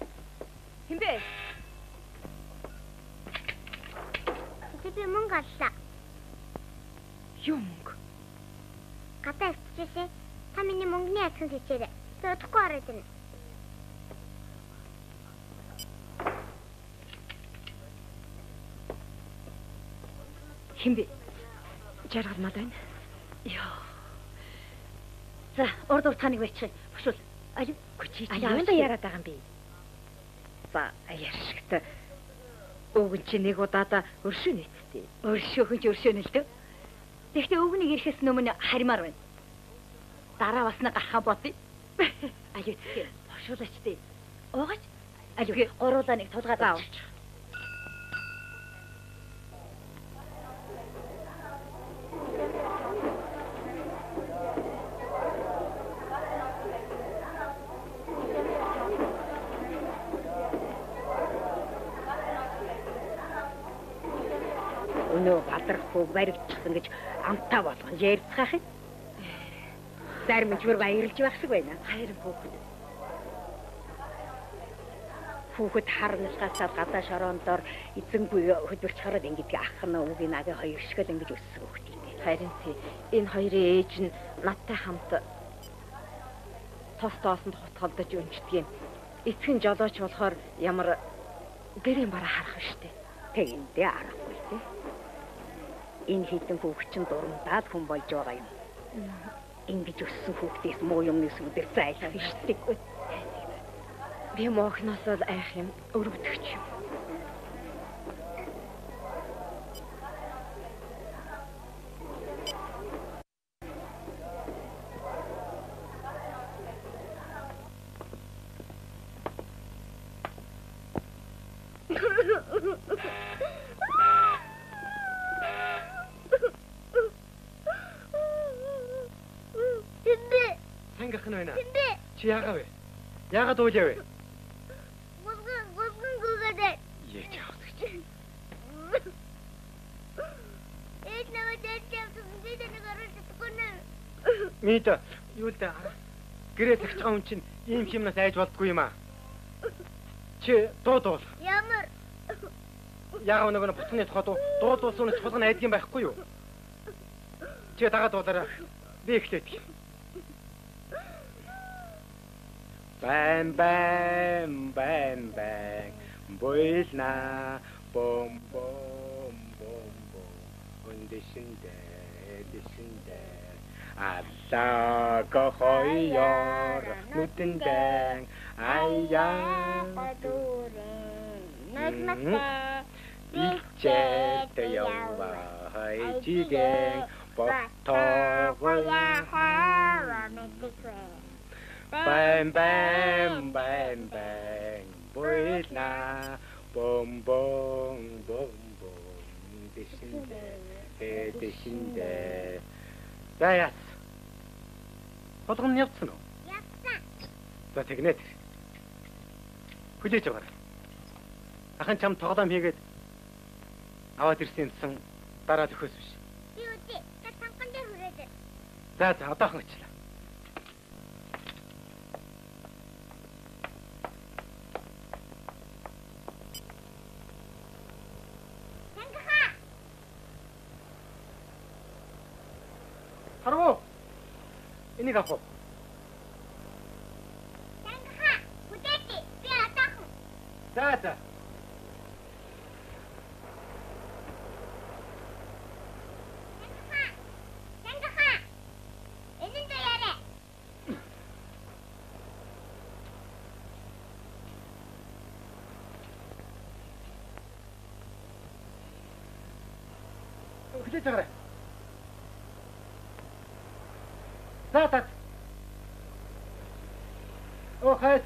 Би мөнгө аллаа.
Юу мөнгө?
Гадаа өвчжээ. Та миний мөнгөний ацхан хийчээрэй. Би удахгүй ороод ирнэ.
Хинбэ? Жаргалмаад байна. Йоо. За, урд уртханыг байчих. Бушуул. Али, күчи.
Юунд яриад байгаа юм бэ? За, яшигт. Өвгөн чи нэг удаада өршөө нийцтэй.
Өршөөхөн ч өршөөнө л дээ. Тэгэхдээ өвгөнийг ирэхээс өмнө харимаар байна. Дараа басна гарахаа бодъё. Али, тэгээ. Бушуулаач дээ. Уугач. Али, гуруулаа нэг тулгаад авч.
Өнөө бадрахгүй баригдчихсан гэж амтаа болгон ярьцгаах юм. Зарим ч бүр баярлж байх шиг байна.
Хайр хүүхэд.
Хүүхэд харамсгасаа гадаа шорондоор эзэнгүй хөдөлж хараад ингэдэг ах нь өвгийн агийн хоёр шиг л ингэж өссөн хүүхэд юм.
Харин тий. Энэ хоёрын ээж нь надтай хамт тос тоосонд хутгалдаж өнчдөг юм. Эцэг нь жолооч болохоор ямар гэрийн бараа харах штэ.
Тэгэндээ аргагүй тий. Энэ хитэн хүүхэд чинь дурамдаад хүн болж байгаа юм. Ингэж өссөн хүүхдээс муу юмны сүдэр зайлах штэ.
Би моохноос л айх юм, өрөвдөгч юм.
Чи яагаа вэ? Яагаад уулаа вэ?
Гузган гугадай.
Яаж яах вэ?
Эд наваа дэвчээ бид нэг орж төгөнө.
Минь юу л да. Гэрээ тагч байгаа хүн чинь ийм хэмнээс айж болдгүй юм аа. Чи дуудвал.
Ямар?
Яагаад нэг буцны тухай дуудуулсан нь чулган айдгийн байхгүй юу? Чи дагаад дуулаарай. Би эхлэдэг. Bam bam bam bam boilna bom bom bom bom undishinde alla go hoyor nutendang ayang
Padureng nagmata
Bichete yawa hai jigeng Botogoya
hara metikwe
Bam bam bam bam boilna bom bom bom bom dishinde Заяас. Болгоно явцсан уу?
Явсан.
За тэгнэ. Хүлээж аваарай. Ахын чам тоглоом хийгээд аваад ирсэн юмсан дараа төхөөс биш.
Би үгүй. Та танхан дээр хүрээд.
За одоохон очлаа. Харуу. Энийг авах уу?
Танха. Хүдээти. Би атаах.
За.
Танха. Энэн дээр яриа.
Хүлээж агараа. За тат. Оо хайс.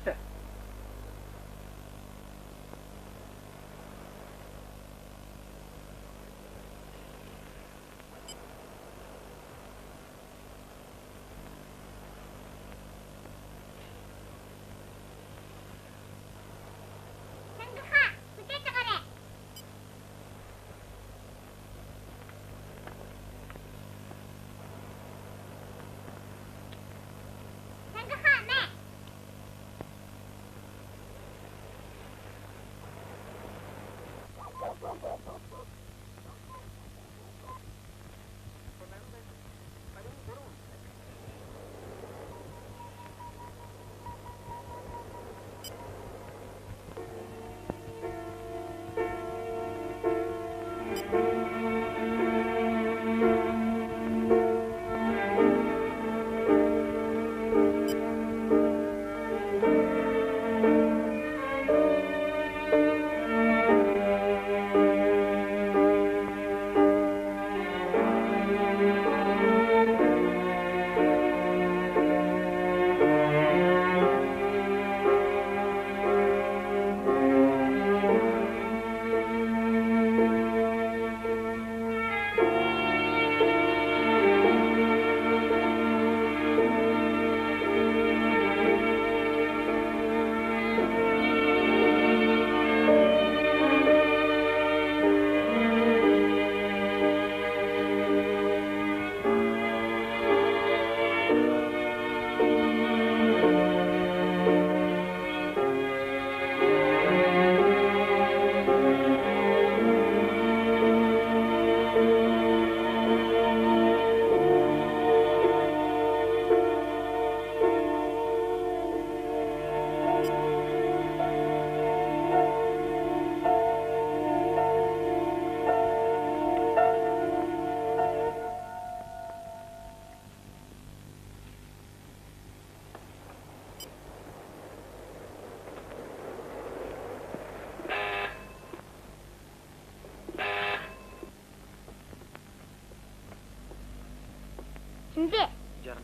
Зинзээ.
65.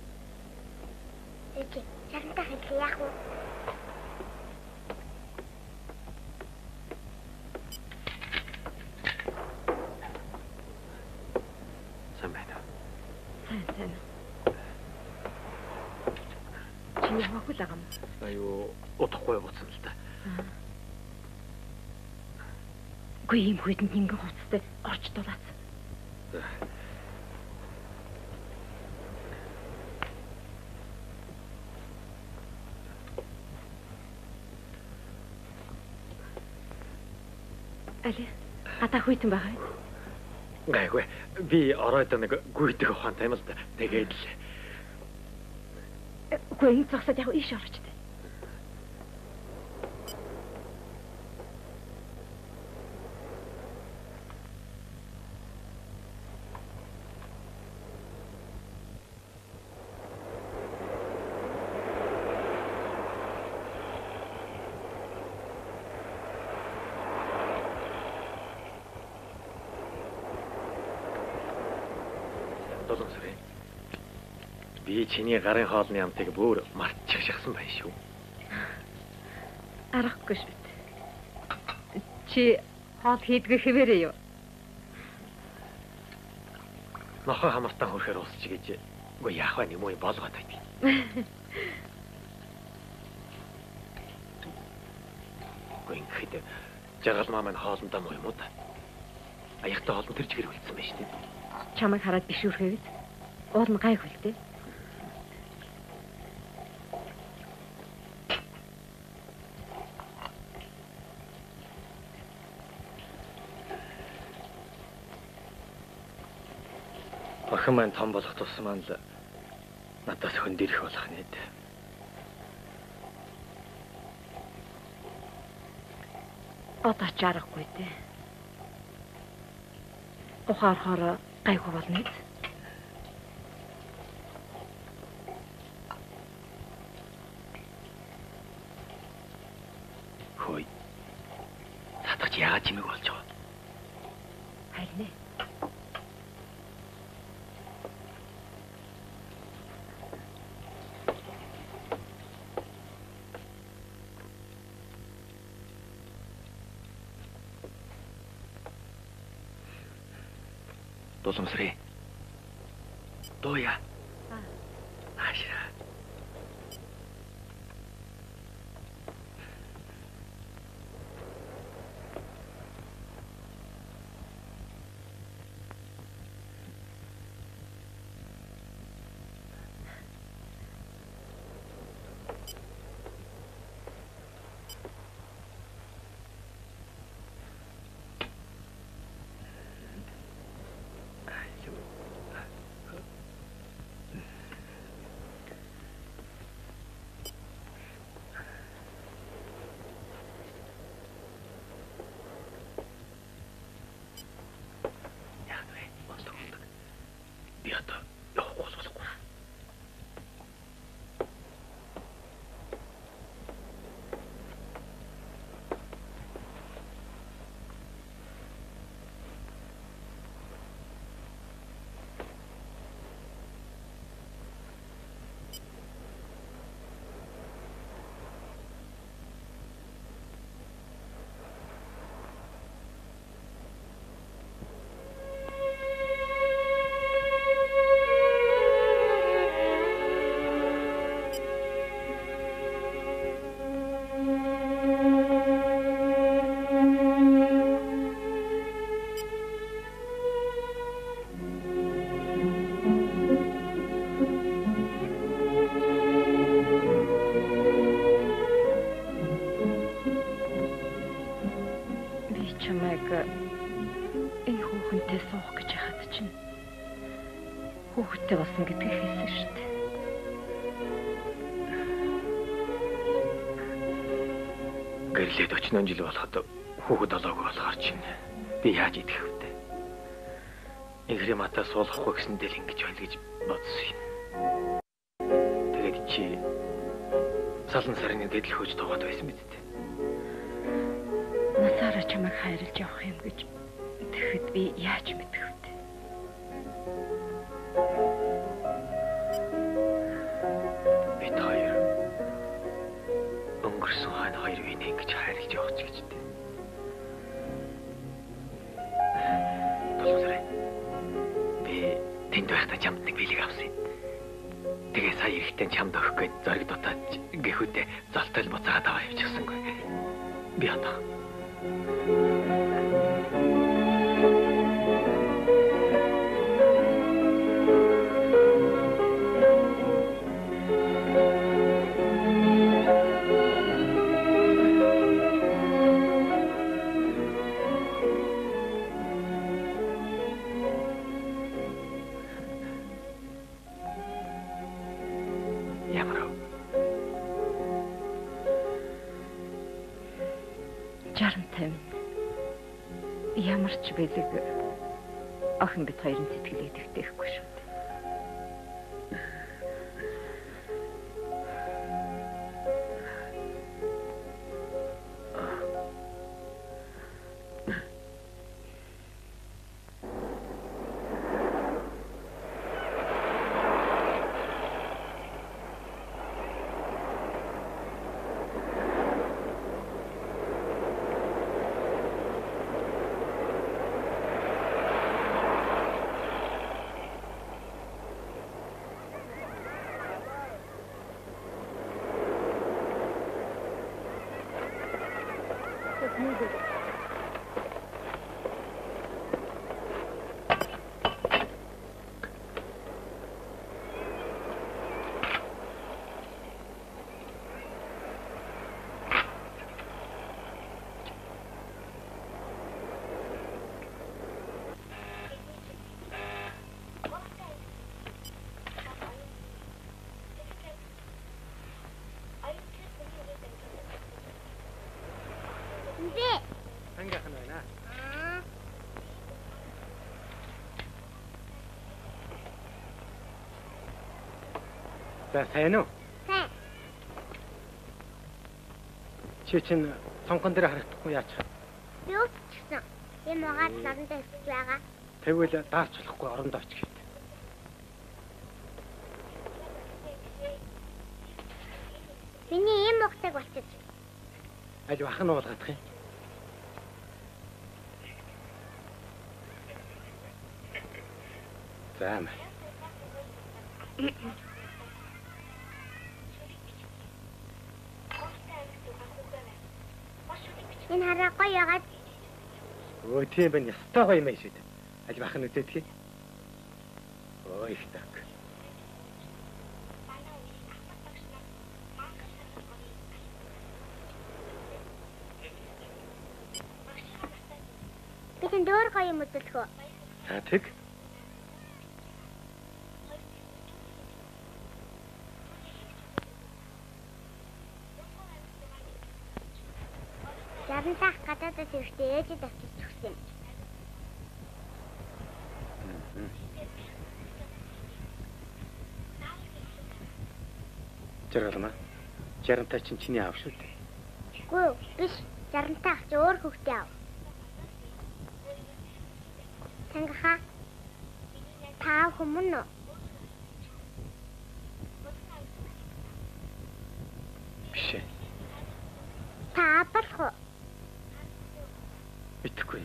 Окей. 65 хэлээ яах вэ?
Сайн байна.
Сайн. Чи явахгүй л байгаа юм.
Аюу удахгүй буцсан л та.
Үгүй ийм хүйдэнд ингэн хувцастай орж дулаац. Али, гадаа хүйтэн байгаа юм.
Гайгүй. Би оройд нэг гүйдэг ухаантай юм л да. Тэгээд л.
Үгүй энэ цогсод яг ийш орч тээ.
Би чиний гарын хоолны амтыг бүр мартчих шахсан байна шүү.
Аргагүй шүү. Чи хоол хийдгээ хэвээрээ юу?
Нохоо хамартан хөрөхөр уусч гэж. Үгүй яах вэ юм уу болгоод байт. Үгүй ингэхэд жаргал маа маань хоолндоо муу юм уу та? Аягтай хоолн тэр чигээр үлдсэн байна шүү дээ.
Чамайг хараад бишүүрхээвэд. Уул нь гай хөлтэй.
Охин маань том болох тусам маань л надаас хөндөрөх болох нэт.
Одоо ч аргагүй дээ. Ухаарахаар гайгүй болно ээ.
Хөөе. Татгач яагаад чимэг болж байгаа?
Харин ээ.
Дулмсрээ. Дууя. Аашра.
Хүүхэдтэй болсон гэдгийг хэлсэн шүү дээ.
Гэрлээд 40 жил болоход хүүхэд олоогүй болохоор чинь би яаж идэх вэ? Игрэ матаа суулгахгүй гэсэндээ л ингэж байл гэж бодсон юм. Тэгээд чи салан сарын гэдэл хөөж туугаад байсан биз дээ.
Насаараа чамайг хайрлаж явах юм гэж тэгэхэд би яаж мэдэх вэ?
Бид хоёр өнгөрсөн хань хоёр үеийг ингэж хайрлаж явах ч гэж дээ. Толгойроо би тэнд байхдаа чамд нэг бэлэг авсан юм. Тэгээ сая ихтэй чамд өгөх гэж зориг дутаад гэхүүдээ золтой л буцаагаад аваа явчихсангүй. Би одоо
ямар ч бэлэг охин бид хоёрын сэтгэлийг дэвтэхгүй шүү дээ.
Сайн уу?
Сайн.
Чи чинь сонгон дээр харагдахгүй яач?
Юу ч гэсэн юм угаад лавнда өсөж байгаа.
Тэгвэл даарч болохгүй орондоо очих гээд.
Миний юм ухтаг болчих.
Аль бахан уулгадах юм? За мэ.
Энэ хараа гоё ягаад
Өө тийм байна. Ястай гоё юм аа шийд. Аль бахан үтээдгий. Өө их так.
Бихэн дөөр гоё юм үзүүлэх үү?
За тэг.
Жарантах гадаадаас ирэхдээ ээжэд авчиж өгсөн юм.
Жаргалмаа. Жарантай чинь чиний аав шүү дээ.
Үгүй биш. Жарантах ч өөр хөвгтэй аав. Тангаха. Та хүмүүн үү?
Биш ээ.
Та болох уу?
Битгэхгүй.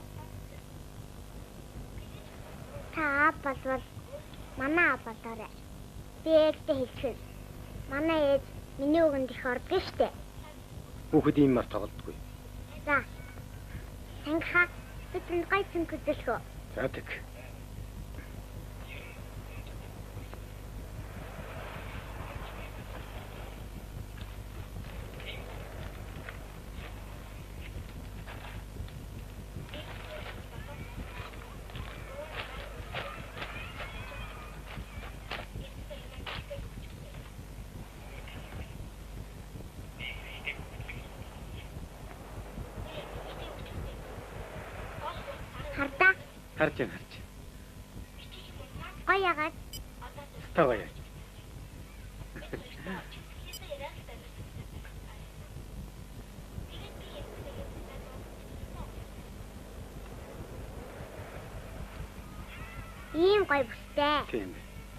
Та болвол манай болоорой. Би ээжтэй хэлсэн. Манай ээж миний үгэнд их ордог штэ.
Хүүхэд ийм мар тоглодгүй.
За. Тангаха. Бид гоё цэнг үзүүлэх үү?
За тэг.
Хардаа.
Харж байна.
Гоё ягаад?
Ястай гоё.
Ийм гоё бүстэй.
Тийм.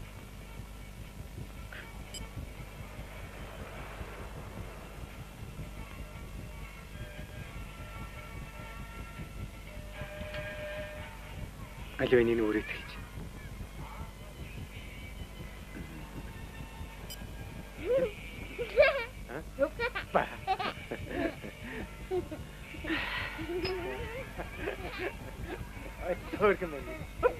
Аливааны үрээд хэлж. Ба. Ай, төргөн мөн.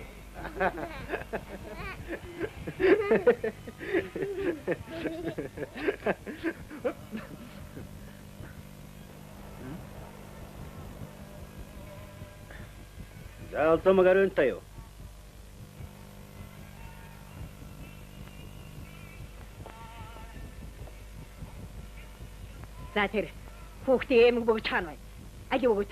За олзомог ариунтаа юу?
За тэр хүүхдээ эмэг бөгж хаана вэ? Аяа өгөөч.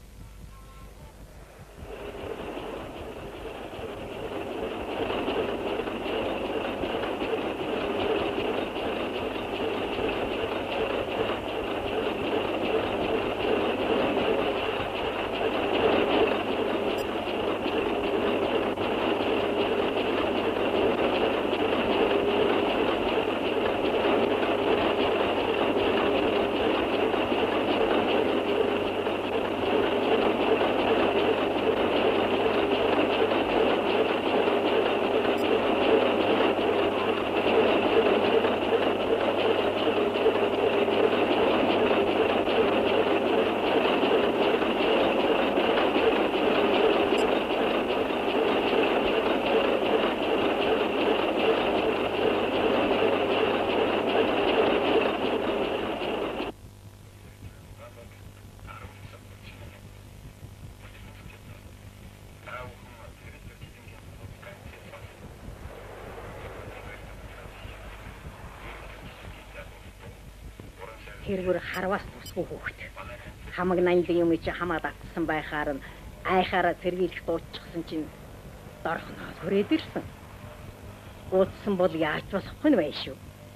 Тэргүүр харвас тусгүй хүүхэд. Хамаг нандин юм чи хамаа татсан байхаар нь айхаараа цэргийлэх дууччихсан чинь дорхноо хүрээд ирсэн. Уудсан бол яаж болохгүй нь байх шүү.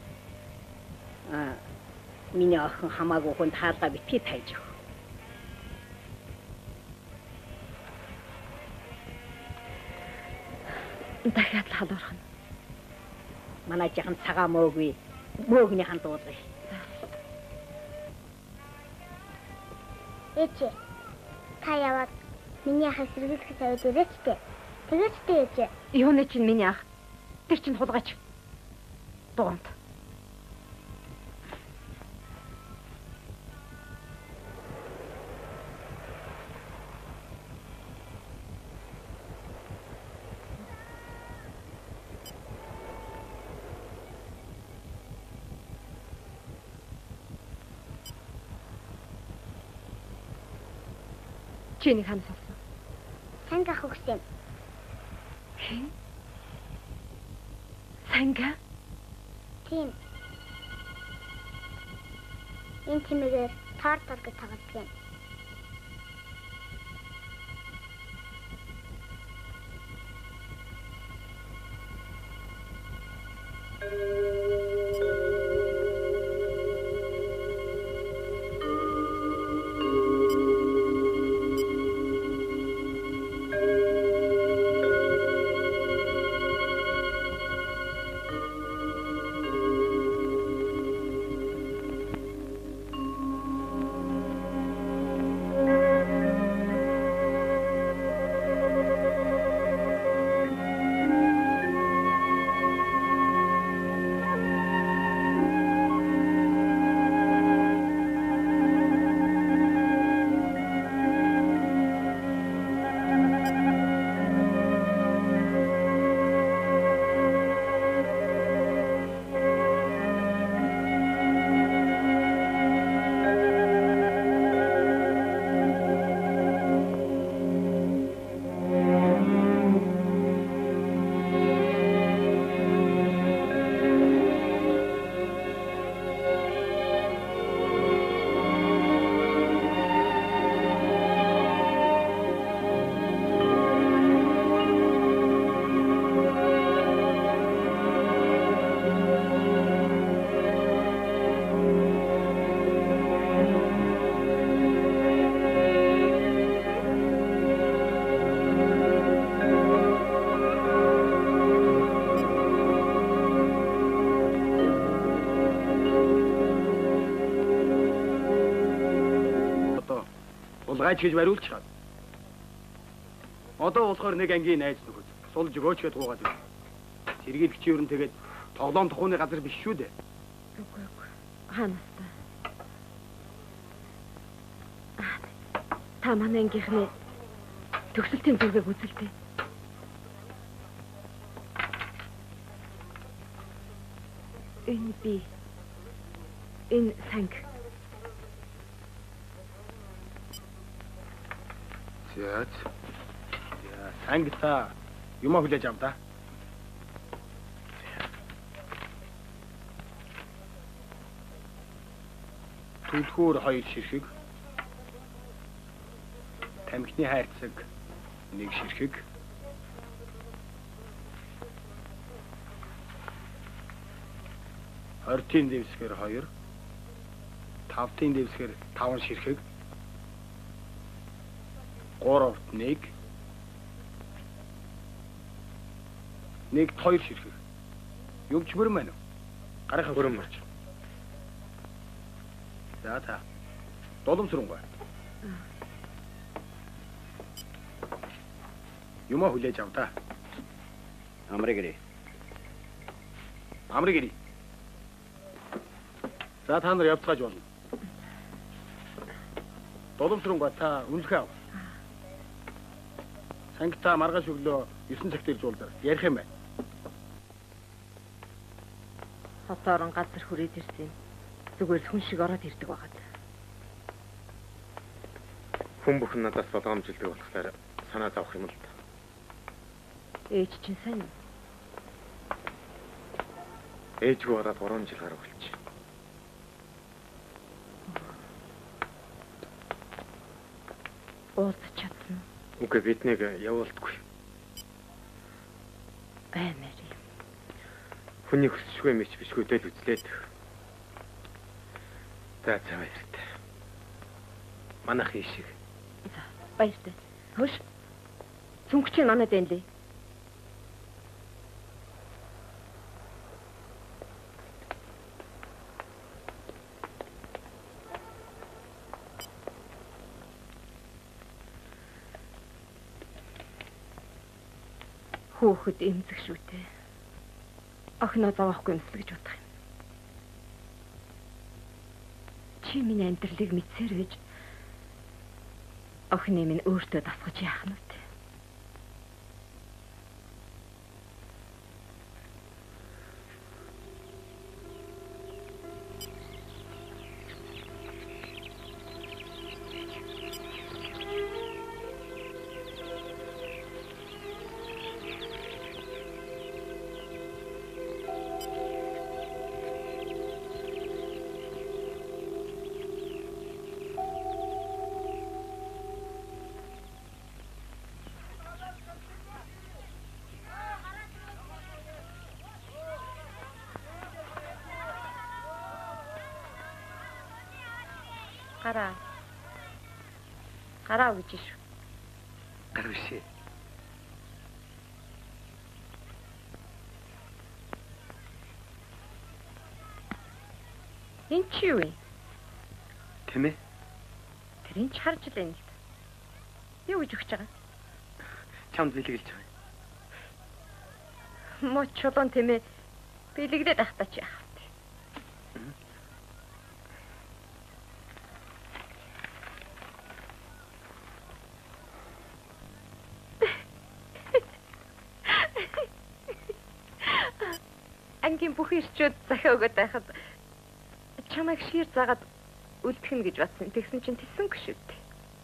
Миний охин хамаагүй хүнд хаалга битгий тайж өг. Дахиад л халуурах нь. Манай жахан цагаан мөөгүй мөөгнийхэн дуулах.
Ээжээ, та яваад миний ахыг сэргийлэх тавьд ирээч дээ. Тэгэж дээж.
Юуны чинь миний ах. Тэр чинь хулгайч. Дуунт. Чиний ханаас авсан.
Санг ах өгсөн.
Хэн? Санга?
Тийм. Энэ чимээгээр таар гэж тагалдаг юм.
Улгайч гэж бариулж чад. Одоо болохоор нэг ангийн найз нөхөд сулж өгөөч гэд гуугаад байна. Сэргийлэгч юу н тэгээд тоглоом тухууны газар биш шүү дээ.
Үгүй. Ханастай. Та манай ангийнхны төгсөлтийн зургийг үзэлтэй. Энэ би. Энэ санг.
За. Санг та юмаа хүлээж ав да. Түлхүүр хоёр ширхэг. Тамхины хайрцаг нэг ширхэг. Хортын дэвсгэр 2. Тавтын дэвсгэр 5 ширхэг. 3-т 1. 1-т 2 ширхэг. Юу ч мөрөн байна уу? Гарахаа мөрөн марч. За та. Доломсрунгаа. Юмаа хүлээж ав та. Амрыг ирээ. Амрыг ирээ. За та нар явцгааж болно. Доломсрунгаа та үнэлхээ ав. Сангта маргааш өглөө 9 цагт ирж уулзаар ярих юм байна.
Хотоорон газар хүрээд ирсэн. Зүгээр хүн шиг ороод ирдэг байгаад.
Хүн бүхэн надаас болгоомжилдэг болохоор санаа зовох юм л да.
Ээж чинь сайн.
Ээжгүй ороод 3 жил гарав болчих.
Уулзах чадсан.
Үгүй бид нэг явуулдаггүй.
Аймаар юм.
Хүний хүсшгүй мэч бишгүй дээл үзлээд. За баяртай. Манайх ийшиг.
За баяртай. Хөш. Цүнх чинь манайд байна лээ.
Хүүхэд эмзэг шүү дээ. Охиноо зовоохгүй юмс гэж бодох юм. Чи миний амьдралыг мэдсээр гэж охины минь өөртөө дасгаж яах нь вэ? Гараа гэж шүү.
Гарвшээ.
Энэ чи юу вэ?
Тэмээ.
Тэрийг ч харж л байна л да. Юу гэж өгч байгаа?
Чамд бэлгэлж байгаа.
Муу чулуун тэмээ бэлэглээд ахтаа чи яах вэ? Ангийн бүх ирчүүд захиа өгöd байхад чамайг шир заагаад үлдэх нь гэж бодсон. Тэгсэн чинь тэсэнгүй шүү дээ.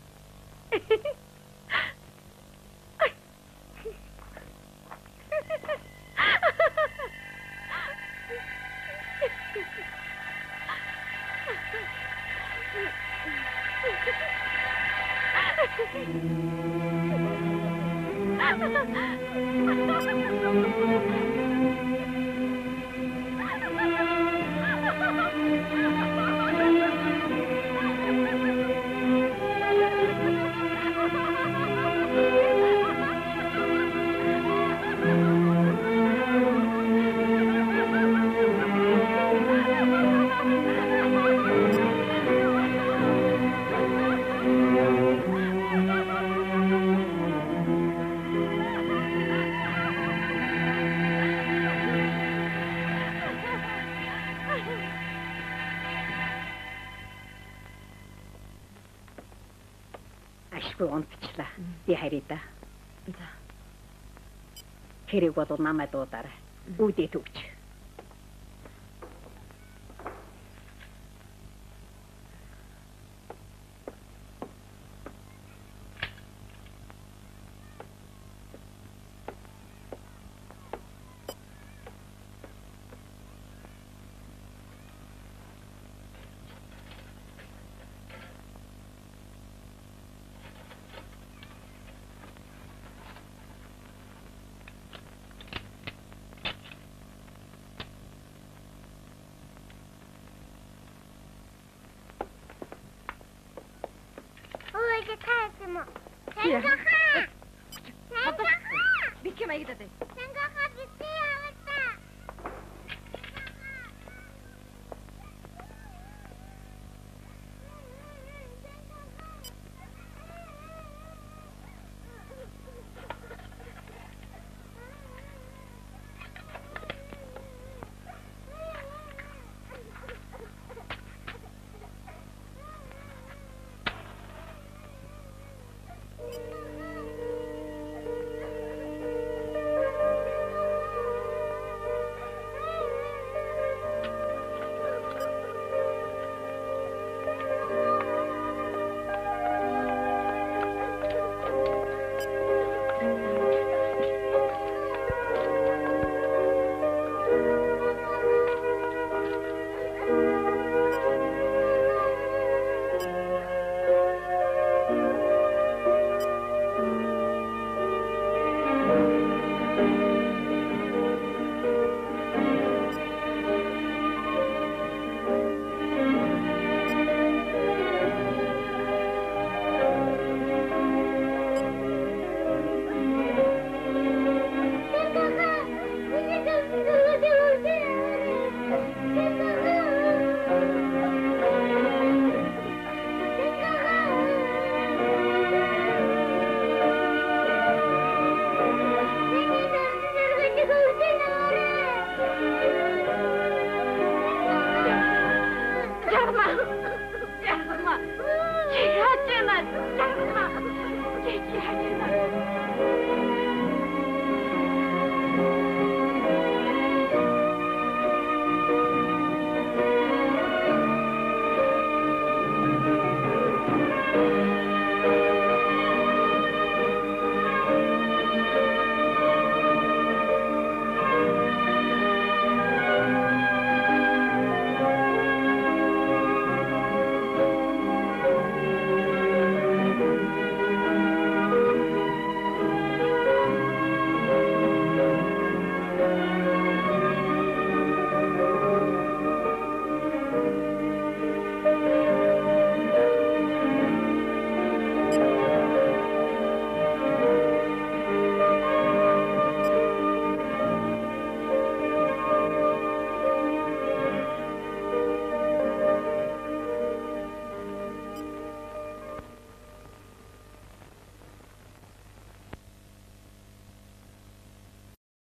Унтчлаа. Би харъя да. За. Хэрэг бол намайг дуудаарай. Үүдээ төгч.
Сангахаа.
Би кем аягдаад байна?
Сангахаа битээ